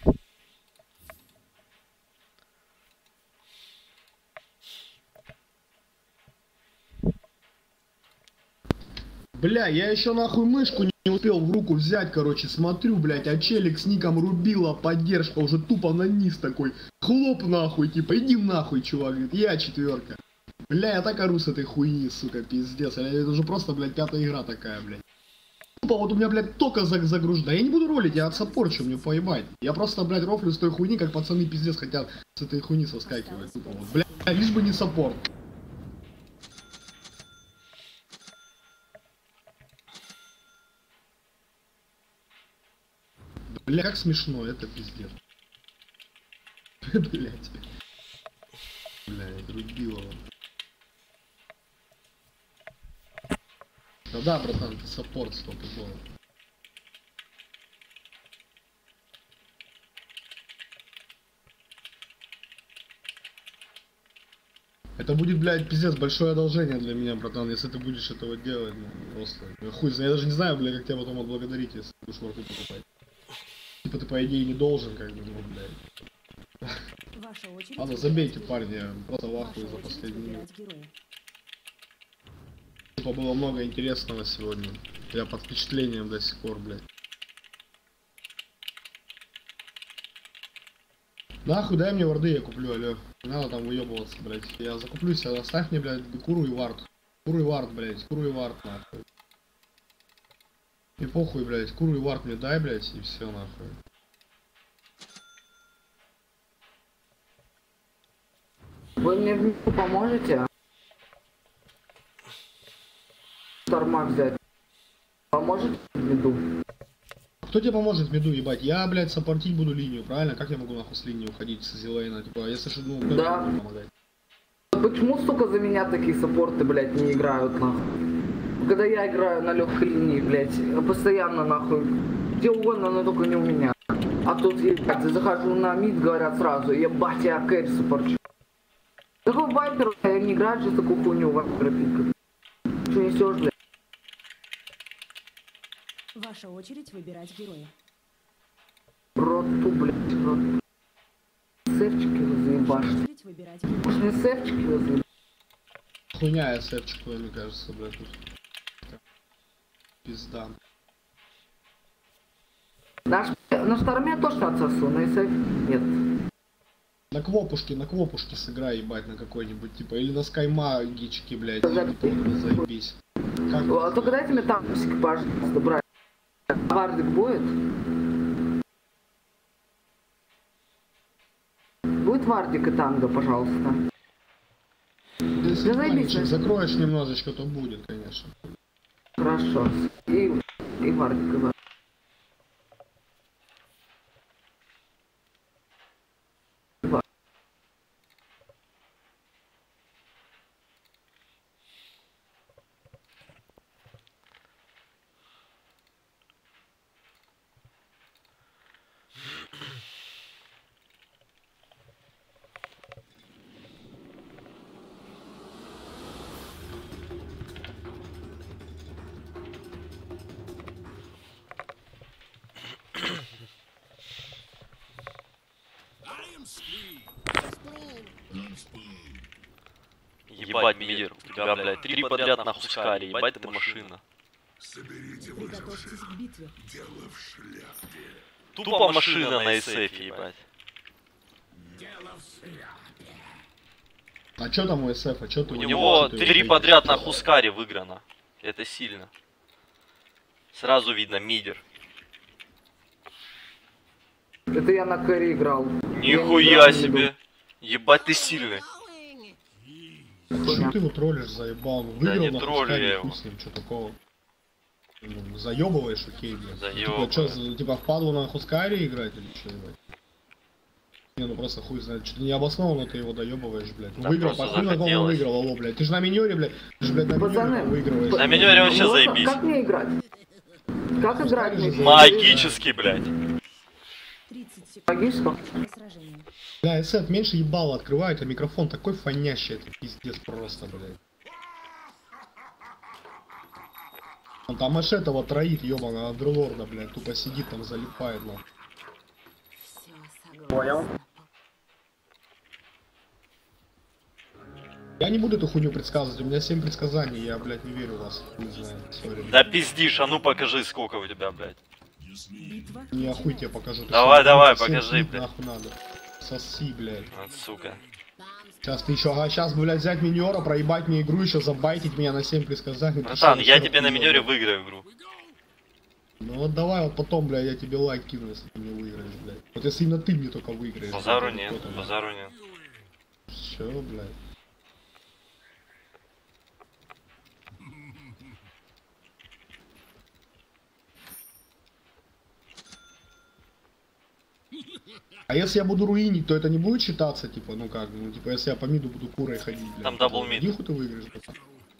Бля, я еще нахуй мышку не успел в руку взять, короче, смотрю, блять, а челик с ником Рубила, поддержка, уже тупо на низ такой. Хлоп нахуй, типа, иди нахуй, чувак, говорит, я четверка. Бля, я так ору с этой хуйни, сука, пиздец, это уже просто, блядь, пятая игра такая, блядь. тупо вот у меня, блядь, только загружено. Да я не буду ролить, я отсаппорчу, мне поебать. Я просто, блядь, рофлю с той хуйни, как пацаны пиздец хотят с этой хуйни соскакивать. Тупо вот, блядь, лишь бы не саппорт. Бля, как смешно, это пиздец. Блять. Блять, рубилово. Да да, братан, ты саппорт стопудово. Это будет, блядь, пиздец, большое одолжение для меня, братан, если ты будешь этого делать, ну, просто. Я хуй знаю, я даже не знаю, блядь, как тебя потом отблагодарить, если ты будешь ворку покупать. Типа ты, по идее, не должен, как бы, ну, блядь. Ладно, забейте, парни, я просто в ахуе за последнюю. Типа было много интересного сегодня. Я под впечатлением до сих пор, блядь. Нахуй, дай мне варды, я куплю, алё. Не надо там выебываться, блядь. Я закуплюсь, а оставь мне, блядь, куру и вард. Куру и вард, блядь, куру и вард, нахуй. И похуй, блядь, куру и вард мне дай, блядь, и все, нахуй. Вы мне в мику поможете? Старма взять. Поможете в меду? Кто тебе поможет в меду, ебать? Я, блядь, саппортить буду линию, правильно? Как я могу нахуй с линии уходить с Зилейна? Типа, если что, ну, да. Помогать. Почему, сука, за меня такие саппорты, блядь, не играют, нахуй? Когда я играю на легкой линии, блядь, постоянно, нахуй, где угодно, но только не у меня. А тут, ебать, я захожу на мид, говорят сразу, ебать, я кэрри саппорчу. Такой вайпер, я не играю сейчас такую хуйню вайпера пикать. Что несешь, блядь? Ваша очередь выбирать героя. Роту, блядь, рот. Севчики вы заебашь. Может не севчики вы заебашь? Хуйня я севчику, мне кажется, блядь, тут. Пизда. На, на шторме точно отсосу, на эсэф нет. На квопушке, на квопушке сыграй, ебать, на какой-нибудь, типа, или на скаймагичке, блядь, заебись. Как? А только дайте мне тампсик, пожалуйста, брать. Вардик будет? Будет Вардик и танго, пожалуйста. Если да закроешь немножечко, то будет, конечно. Хорошо. И, и Вардик, и Вардик. Ебать, Мидер, у тебя, блядь, три подряд на Хускаре, ебать ты машина. Приготовьтесь к битве. Тупо машина на эсэфе, ебать. А чё там у эсэфа? Чё ты у него три подряд на Хускаре выиграно. Это сильно. Сразу видно, Мидер. Это я на кэри играл. Нихуя себе. Ебать ты сильный. Что ты его троллишь, заебал? Ну, выиграл да не на троллю я его. С ним, что такого? Ну, заебываешь, окей, блядь. Заебываю. Типа, что, типа впадло на Хускаре играть или что, ебать? Не, ну просто хуй знает, что-то необоснованно ты его доебываешь, блядь. Ну, да выиграл, похуй на кого он выиграл, алло, блядь. Ты же на миньоре, блядь. Ты же, блядь, на миньоре выигрываешь. На миньоре вообще ну, заебись. Как мне играть? Как играть мне? Магически, блядь. Магически? Да, эсэф меньше ебало открывает, а микрофон такой фонящий, это пиздец просто, блядь. Он там аж этого троит, ёбаного Андерлорда, блядь, тупо сидит там, залипает, ну. Понял. Я не буду эту хуйню предсказывать, у меня семь предсказаний, я, блядь, не верю в вас, не знаю, сори. Да пиздишь, а ну покажи, сколько у тебя, блядь. Не охуй тебе покажу. Давай, давай, покажи, блядь. Нахуй надо. Соси, блядь. Вот, сука. Сейчас ты еще, ага, сейчас, блядь, взять миньора, проебать мне игру, еще забайтить меня на семь предсказаний. Братан, я тебе на миньоре выиграю игру. Ну вот давай вот потом, бля, я тебе лайк кину, если ты не выиграешь, блядь. Вот если именно ты мне только выиграешь. Базару нет, базару нет. Все, блядь. А если я буду руинить, то это не будет считаться, типа, ну как, ну типа, если я по миду буду курой ходить, блядь. Там дабл мид. Диху ты выиграешь, пацан.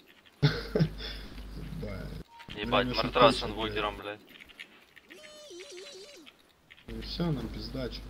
Ебать, Мартрас с анвокером, блядь. И все, нам пиздача.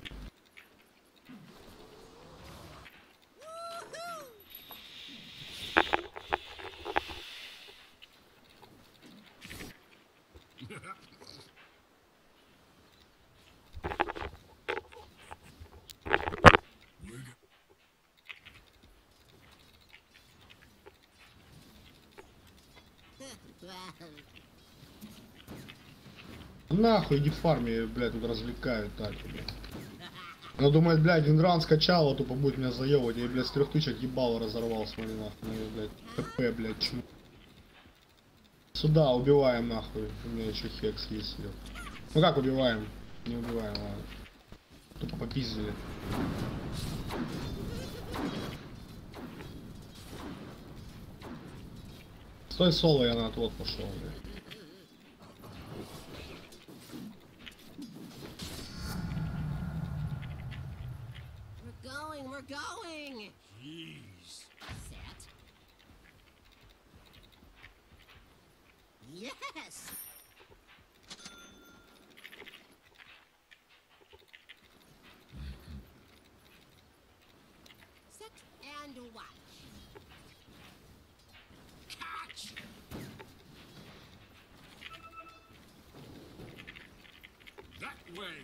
Нахуй иди в фарме, блядь, тут развлекают так, блядь. Она думает, блядь, один ран скачала, тупо будет меня заебывать. Я, блядь, с трех тычек ебало разорвал, смотри, нахуй. Ну, блядь, ТП, блядь, чмо. Сюда, убиваем, нахуй. У меня еще хекс есть, блядь. Ну как убиваем? Не убиваем, ладно. Тупо попиздили. Стой соло, я на отвод пошел, блядь. We're going. Jeez. Set. Yes. Set and watch. Catch. That way.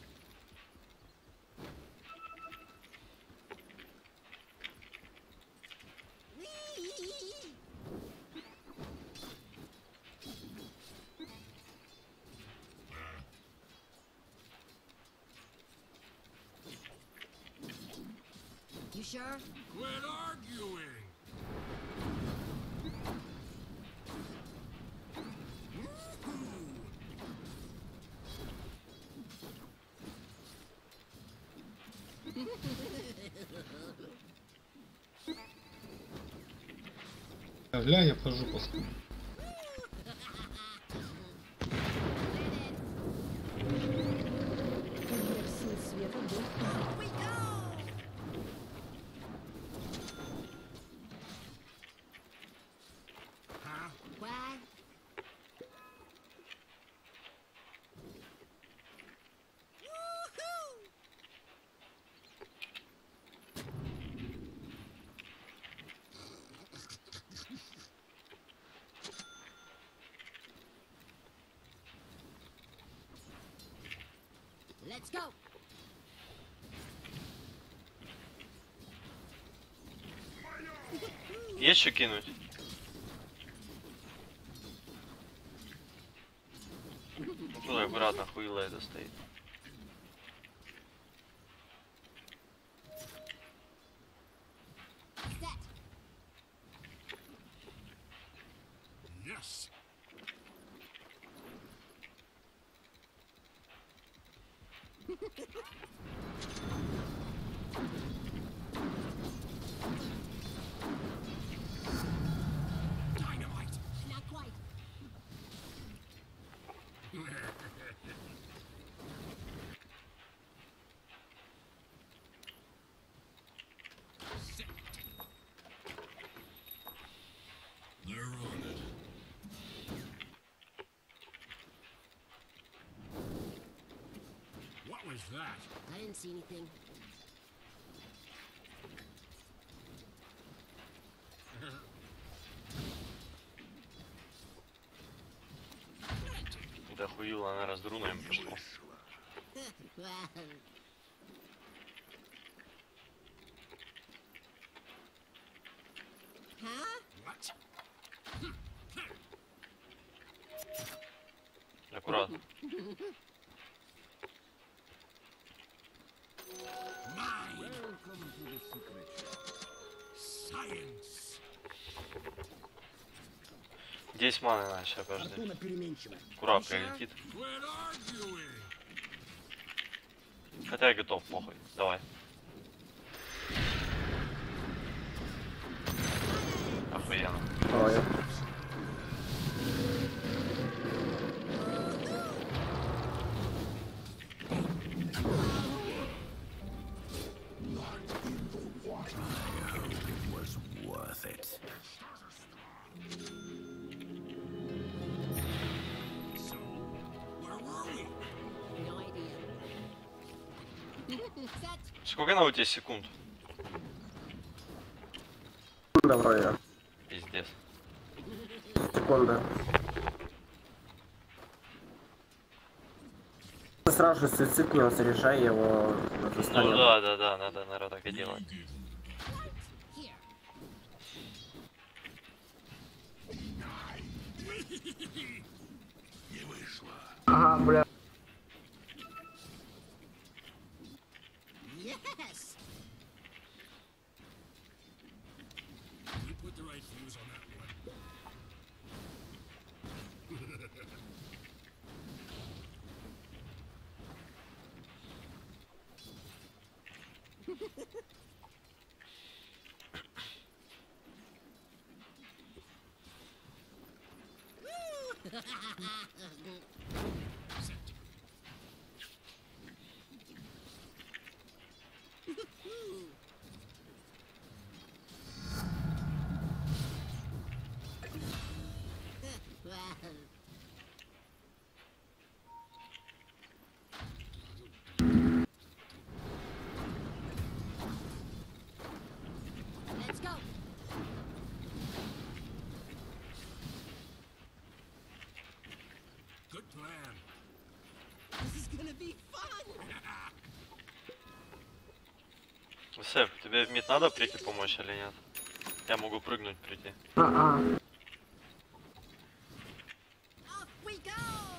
You sure? Quit arguing. Глянь, я вхожу после. Let's go. Есть что кинуть? Ну, аккуратно, хуила это стоит. Yes. Dynamite. Not quite. They're on it. What was that? I didn't see anything. Да хуила, она раздруна им пошла. Huh? What? Аккуратно. Mine. Welcome to the secret. Science. десять маны начали, подожди. Фортуна переменчива. Кура прилетит. Хотя я готов, похуй. Давай. Охуенно. Ой. Сколько на у тебя секунд? Давай. Пиздец. Секунда. Сразу же суицид не заряжай его. Ну да, да, да, надо, наверное, так и делать. Ага, бля. Yes. You put the right fuse on that one. Let's go. Good plan. This is gonna be fun. Сэп, тебе в мид надо прийти помочь или нет? Я могу прыгнуть прийти. А-а. Off we go.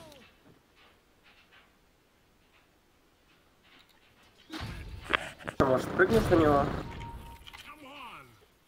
Что, может, прыгнешь на него? Come on.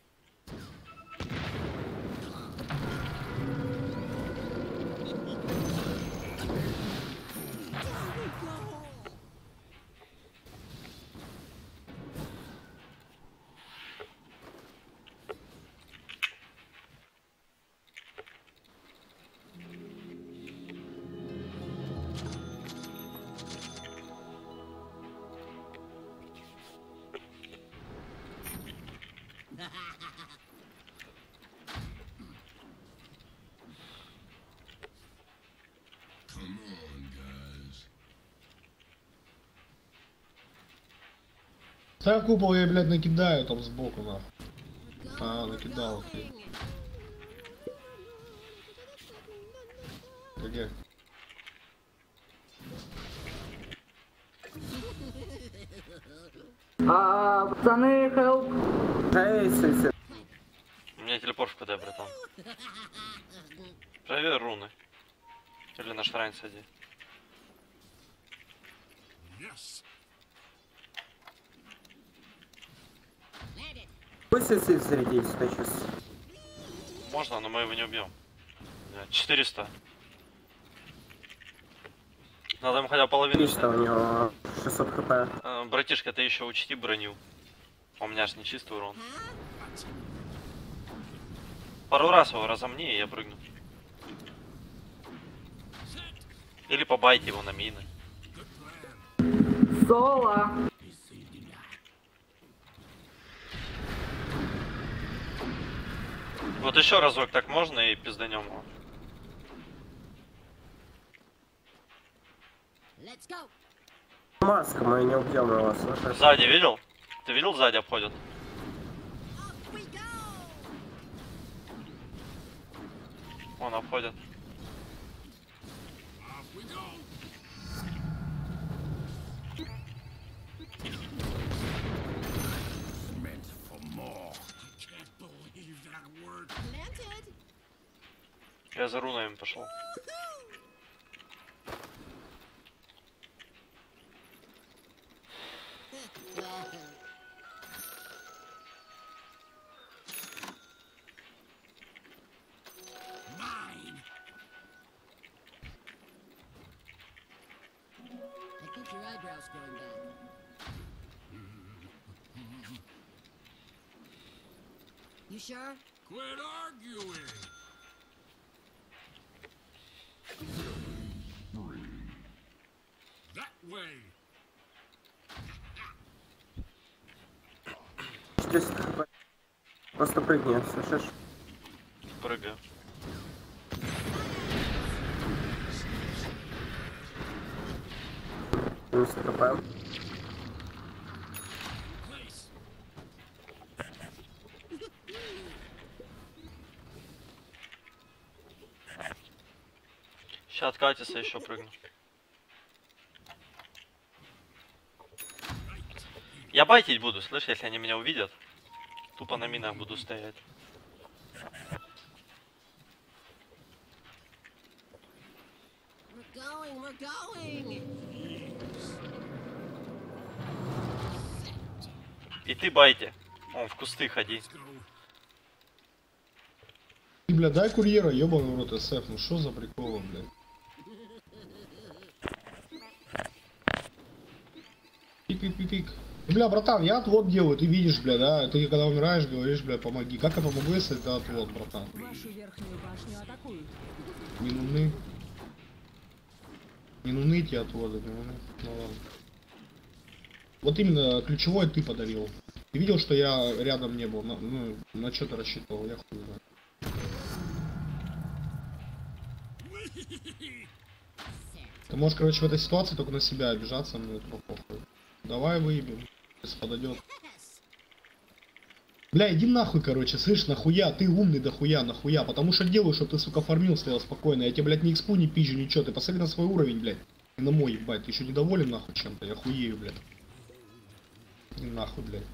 Come on, guys. Так, купол я, блядь, накидаю там сбоку, нахуй. А, накидал, окей. Где? А, пацаны, help. Эй, суицид. У меня телепорт в КД, братан. Проверь руны. Или на шрайн сади. Yes. Landed. Пусть суицид зарядись, сюда сейчас. Можно, но мы его не убьем. Нет, четыреста. Надо ему хотя бы половину Видишь, что у снять. него шестьсот хп. А, братишка, ты еще учти броню. У меня ж не чистый урон. Пару раз его разомни, и я прыгну. Или побайте его на мины. Соло. Вот еще разок так можно и пизданем его. Let's go. Маска, мы не убьем его, слышишь? Сзади видел? Ты видел, сзади обходят? Off we go. Он обходит. Off we go. Meant for more. I can't believe that word. Planted. Я за рунами пошел. Mine. eyebrows growing back. You sure? Quit arguing! That way! четыреста хп. Просто прыгни, слышишь? Прыгаю. Плюс хп. Сейчас откатится, еще прыгну. Я байтить буду, слышь, если они меня увидят. Тупо на минах буду стоять. We're going, we're going. И ты байте. Он в кусты ходи. Бля, дай курьера, ёбаный в рот, СФ, ну что за приколы, блядь? Пик-пик-пик-пик. Бля, братан, я отвод делаю, ты видишь, бля, да? Ты когда умираешь, говоришь, бля, помоги. Как я помогу, если это отвод, братан? Вашу верхнюю башню атакуют. Не нужны. Не нужны эти отводы, не нужны. Ну ладно. Вот именно ключевое ты подарил. Ты видел, что я рядом не был? На, ну, на что ты рассчитывал? Я хуй знаю. Ты можешь, короче, в этой ситуации только на себя обижаться, мне это похуй. Давай выебем, если подойдет. Бля, иди нахуй, короче, слышь, нахуя, ты умный дохуя, нахуя, потому что делаю, чтобы ты, сука, фармил, стоял спокойно, я тебе, блядь, ни экспу, ни пизжу, ничего, ты посмотри на свой уровень, блядь, и на мой, ебать, ты еще недоволен, нахуй, чем-то, я хуею, блядь. И нахуй, блядь.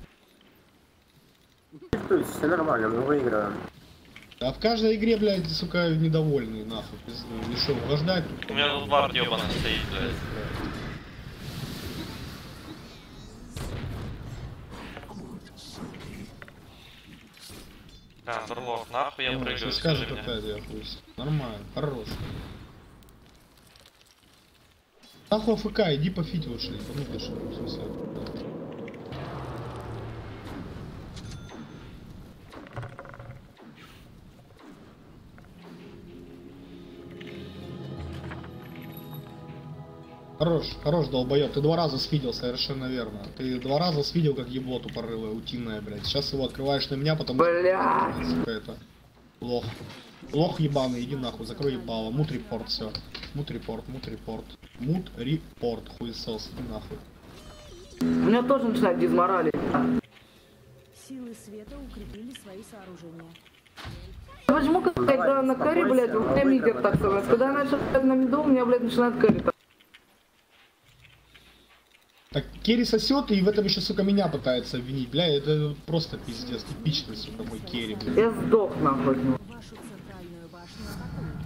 То есть все нормально, мы выиграем. А в каждой игре, блядь, сука, недовольный, нахуй, пизду, и что, угождать? У меня тут вард ёбаный стоит, блядь. А, Дурлок, нахуй я Ну, прыгаю, если скажи скажет мне. опять, я хуй. Нормально, хорош. Нахуй АФК, иди по фите лучше, ну ты что, в смысле? Хорош, хорош, долбоёб. Ты два раза сфидел, совершенно верно. Ты два раза сфидел, как ебло тупорылое, утиное, блядь. Сейчас его открываешь на меня, потому Бля. что... Сука, это... Лох. Лох ебаный, иди нахуй, закрой ебало. Мут репорт, все. Мут репорт, мут репорт. Мут репорт, хуесос, иди нахуй. Меня тоже начинает дизморалить. Силы света укрепили свои сооружения. Почему, когда я играю на карри, блядь, у меня мидер так становится? Когда я начал играть на миду, у меня, блядь, начинает карри. Так, Керри сосет и в этом еще, сука, меня пытается обвинить. Бля, это просто пиздец, типичный, сука, мой Керри, бля. Я сдох, нахуй. Вашу центральную башню атакуют.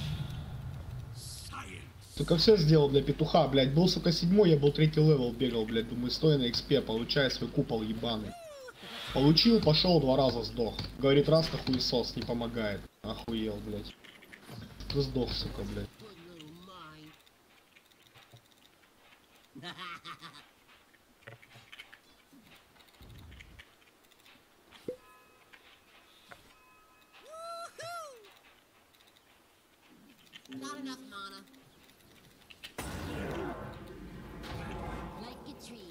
Сука, все сделал для петуха, блядь. Был, сука, седьмой, я был третий левел, бегал, блядь. Думаю, стой на экспе, получай свой купол ебаный. Получил, пошел, два раза сдох. Говорит, раз то хуесос, не помогает. Охуел, блядь. Ты сдох, сука, блядь. Not enough mana. Like a tree.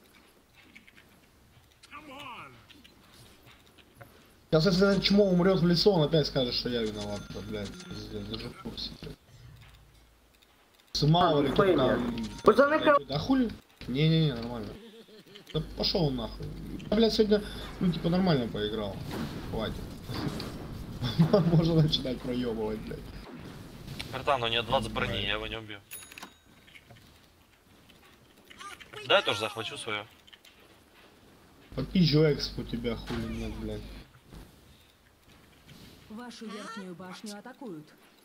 Come on! Сейчас, если это чмо умрет в лицо, он опять скажет, что я виноват, да, блядь. Пиздец, даже в курсе, блядь. Мало ли кто там... Пацаны, Да хули? Не-не-не, нормально. Да пошел он нахуй. Я, блядь, сегодня, ну, типа, нормально поиграл. Хватит. Можно начинать проебывать, блядь. Братан, у него двадцать брони, я его не убью. Да, я тоже захвачу свою. Попизжу эксп у тебя, хули нет, блядь. Вашу верхнюю башню атакуют.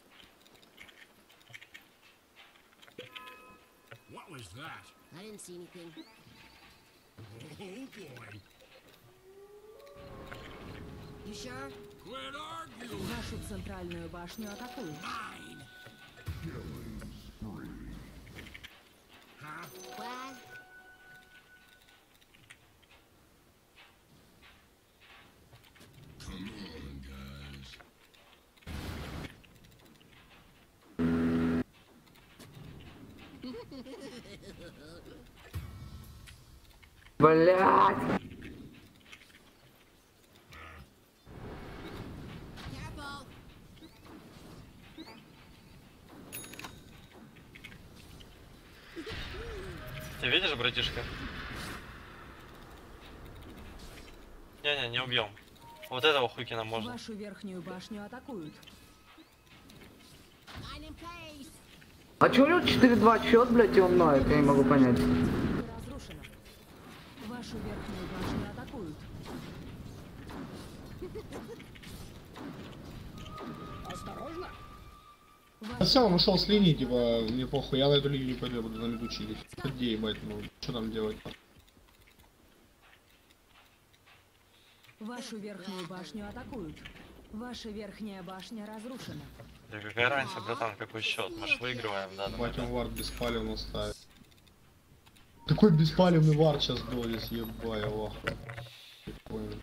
What was that? I didn't see anything. Oh boy! You sure? Quit arguing! Вашу центральную башню атакуют. Huh? Wow. Блять. Ты видишь, братишка? Не-не, не убьем. Вот этого хуйкина можно. Вашу верхнюю башню атакуют. А чё у него четыре-два счет, блять, и он ноет? Я не могу понять. Разрушено. Вашу верхнюю башню атакуют. Осторожно! Я все, он ушел с линии, типа, мне похуй, я на эту линию не пойду, я буду на миду чилить. Где ебать, ну, что там делать? Вашу верхнюю башню атакуют. Ваша верхняя башня разрушена. Да какая разница, братан, какой счет? Мы ж выигрываем, да? Батя вард беспалевно ставит. Такой беспалевный вард сейчас был здесь, ебая, лох. Прикольно.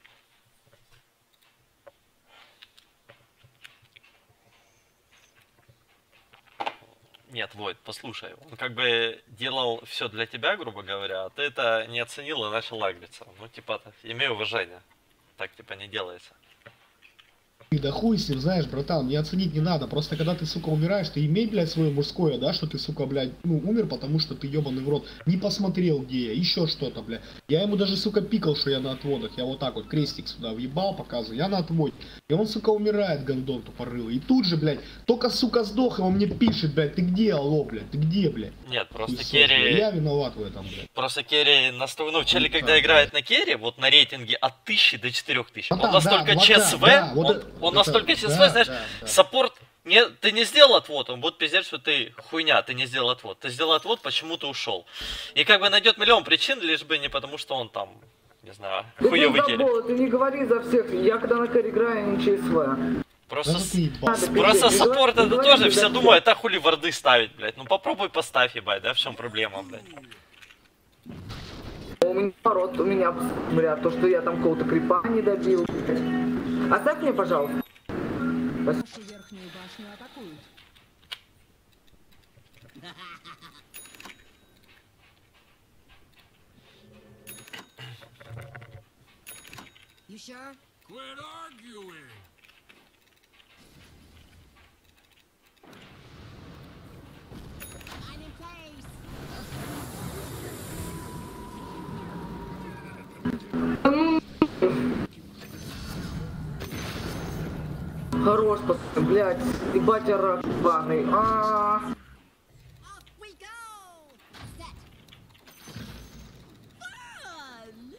Нет, Войт, послушай, он как бы делал все для тебя, грубо говоря, а ты это не оценил и начал лагриться. Ну, типа, имей уважение. Так, типа, не делается. Да хуй с ним, знаешь, братан, мне оценить не надо. Просто когда ты, сука, умираешь, ты имей, блядь, свое мужское, да, что ты, сука, блядь, ну, умер, потому что ты ебаный в рот. Не посмотрел, где я, еще что-то, блядь. Я ему даже, сука, пикал, что я на отводах. Я вот так вот крестик сюда въебал, показываю, я на отводе. И он, сука, умирает, гандон тупорылый. И тут же, блядь, только, сука, сдох, и он мне пишет, блядь, ты где, алло, блядь, ты где, блядь? Нет, просто Хуесос, керри... блядь, я виноват в этом, блядь. Просто керри настолько... Ну, Челли, Ну, когда да, играет да. на керри, вот на рейтинге от тысячи до четырёх тысяч, Вот он так, настолько да, вот ЧСВ, так, да, вот он, это- он это- настолько ЧСВ, да, знаешь, да, да. саппорт... Не, ты не сделал отвод, он будет пиздеть, что ты хуйня, ты не сделал отвод. Ты сделал отвод, почему ты ушел. И как бы найдет миллион причин, лишь бы не потому, что он там, не знаю, Ты хуёвый не керри. забыл, ты не говори за всех. Я когда на кэр играю, я не ЧСВ. Просто, Да с- ты ебал. Надо просто пиздец, саппорт не это говори тоже за все всех. думают, а хули варды ставить, блядь. Ну попробуй поставь, ебать, да, в чем проблема, блядь. У меня наоборот, у меня, блядь, то, что я там кого-то крипа не добил. блядь. Оставь мне, пожалуйста. Вашу верхнюю башню атакуют. You sure? Quit arguing! I'm in place! Хорош, пацан, блядь, ебать рак ебаный. А-а-а. Off we go! Set! Fun!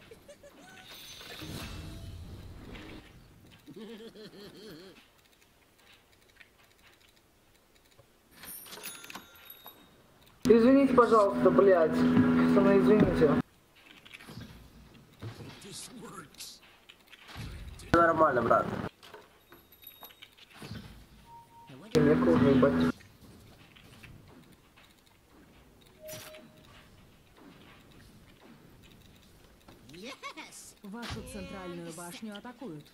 Извините, пожалуйста, блядь. Со мной извините. This works! Нормально, брат. Мне кожу ебать. Yes! Вашу центральную башню атакуют.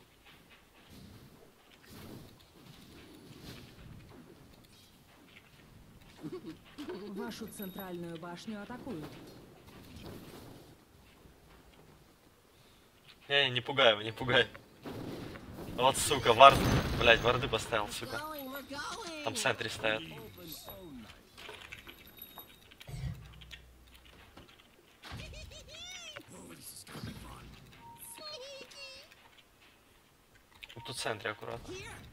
Вашу центральную башню атакуют. Не, не пугай его, не пугай. Вот, сука, вард, блядь, варды поставил, сука. Going, we're going! Там в центре стоят. Вот тут в центре аккуратно.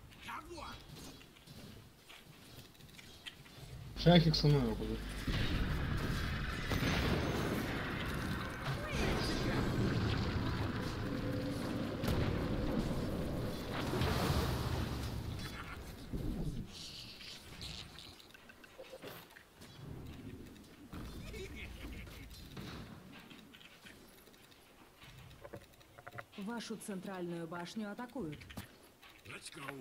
Шахик со мной выходит. Вашу центральную башню атакуют. Let's go!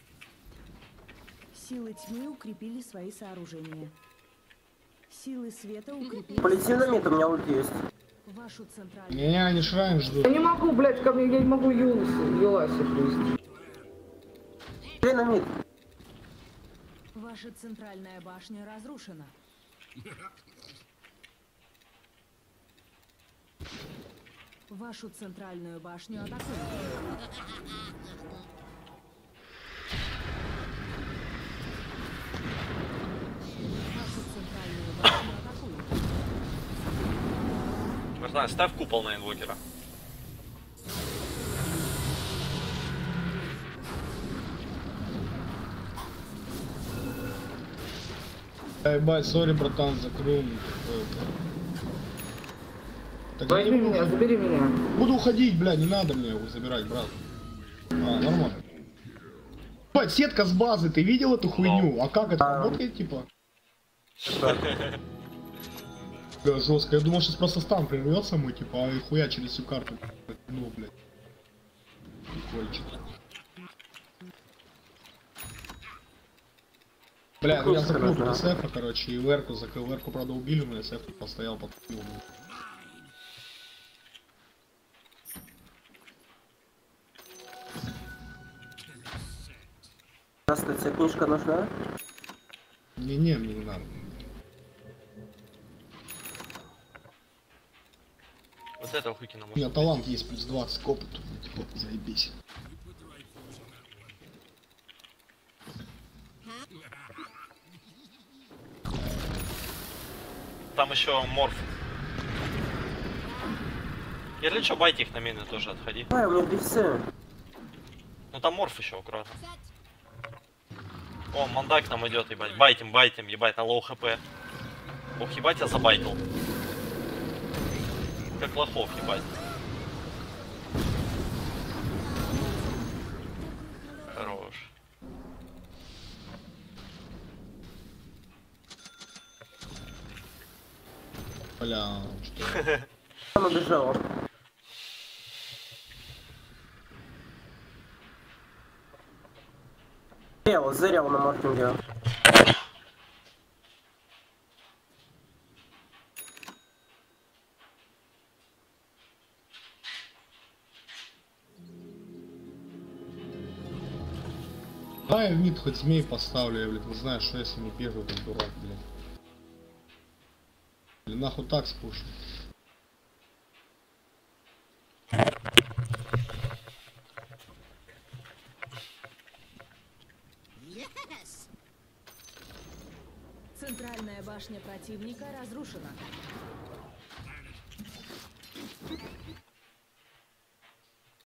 Силы тьмы укрепили свои сооружения. Силы света укрепили... Полетим на мид, у меня ульт есть. Вашу центральную... Не, они шрайн Я ждут. не могу, блядь, ко мне, я не могу Юласи, Юласи привести. Иди на мид. Ваша центральная башня разрушена. Вашу центральную башню атакуют. Вашу центральную башню атакуют. Братан, ставь купол на инвокера. Эй, бай, сори, братан, закрыл. Так я не Возьми буду меня, уходить. забери меня. Буду уходить, бля, не надо мне его забирать, брат. А, нормально. Бать, сетка с базы, ты видел эту хуйню? А как это работает, типа? Да, жестко. Я думал, сейчас просто стан прервется мой, типа, а хуя через всю карту. Ну, блядь. Прикольчик. Бля, ну я закрыл тут эсэфа, короче, и верку закрыл. Верку, правда, убили, но эсэф тут постоял под пивом. Здравствуйте, книжка нужна? Не-не, мне не надо. Вот этого Хыкина У можно. меня талант есть, плюс двадцать к опыту. Типа, заебись. Там еще морф. Если что, байте их на мины тоже отходи. Ой, у меня бифсы. Ну там морф еще аккуратно. О, мандак нам идет, ебать. Байтим, байтим, ебать, на лоу хп. Ох, ебать, я забайтил. Как лохов, ебать. Хорош. Бля, что? Она бежала. Зрел, зрел на морфинге. Да, я в мид хоть змей поставлю, я, блядь, не знаю, что если не бегаю, как дурак, блядь. Или нахуй так спушу. Центральная башня противника разрушена.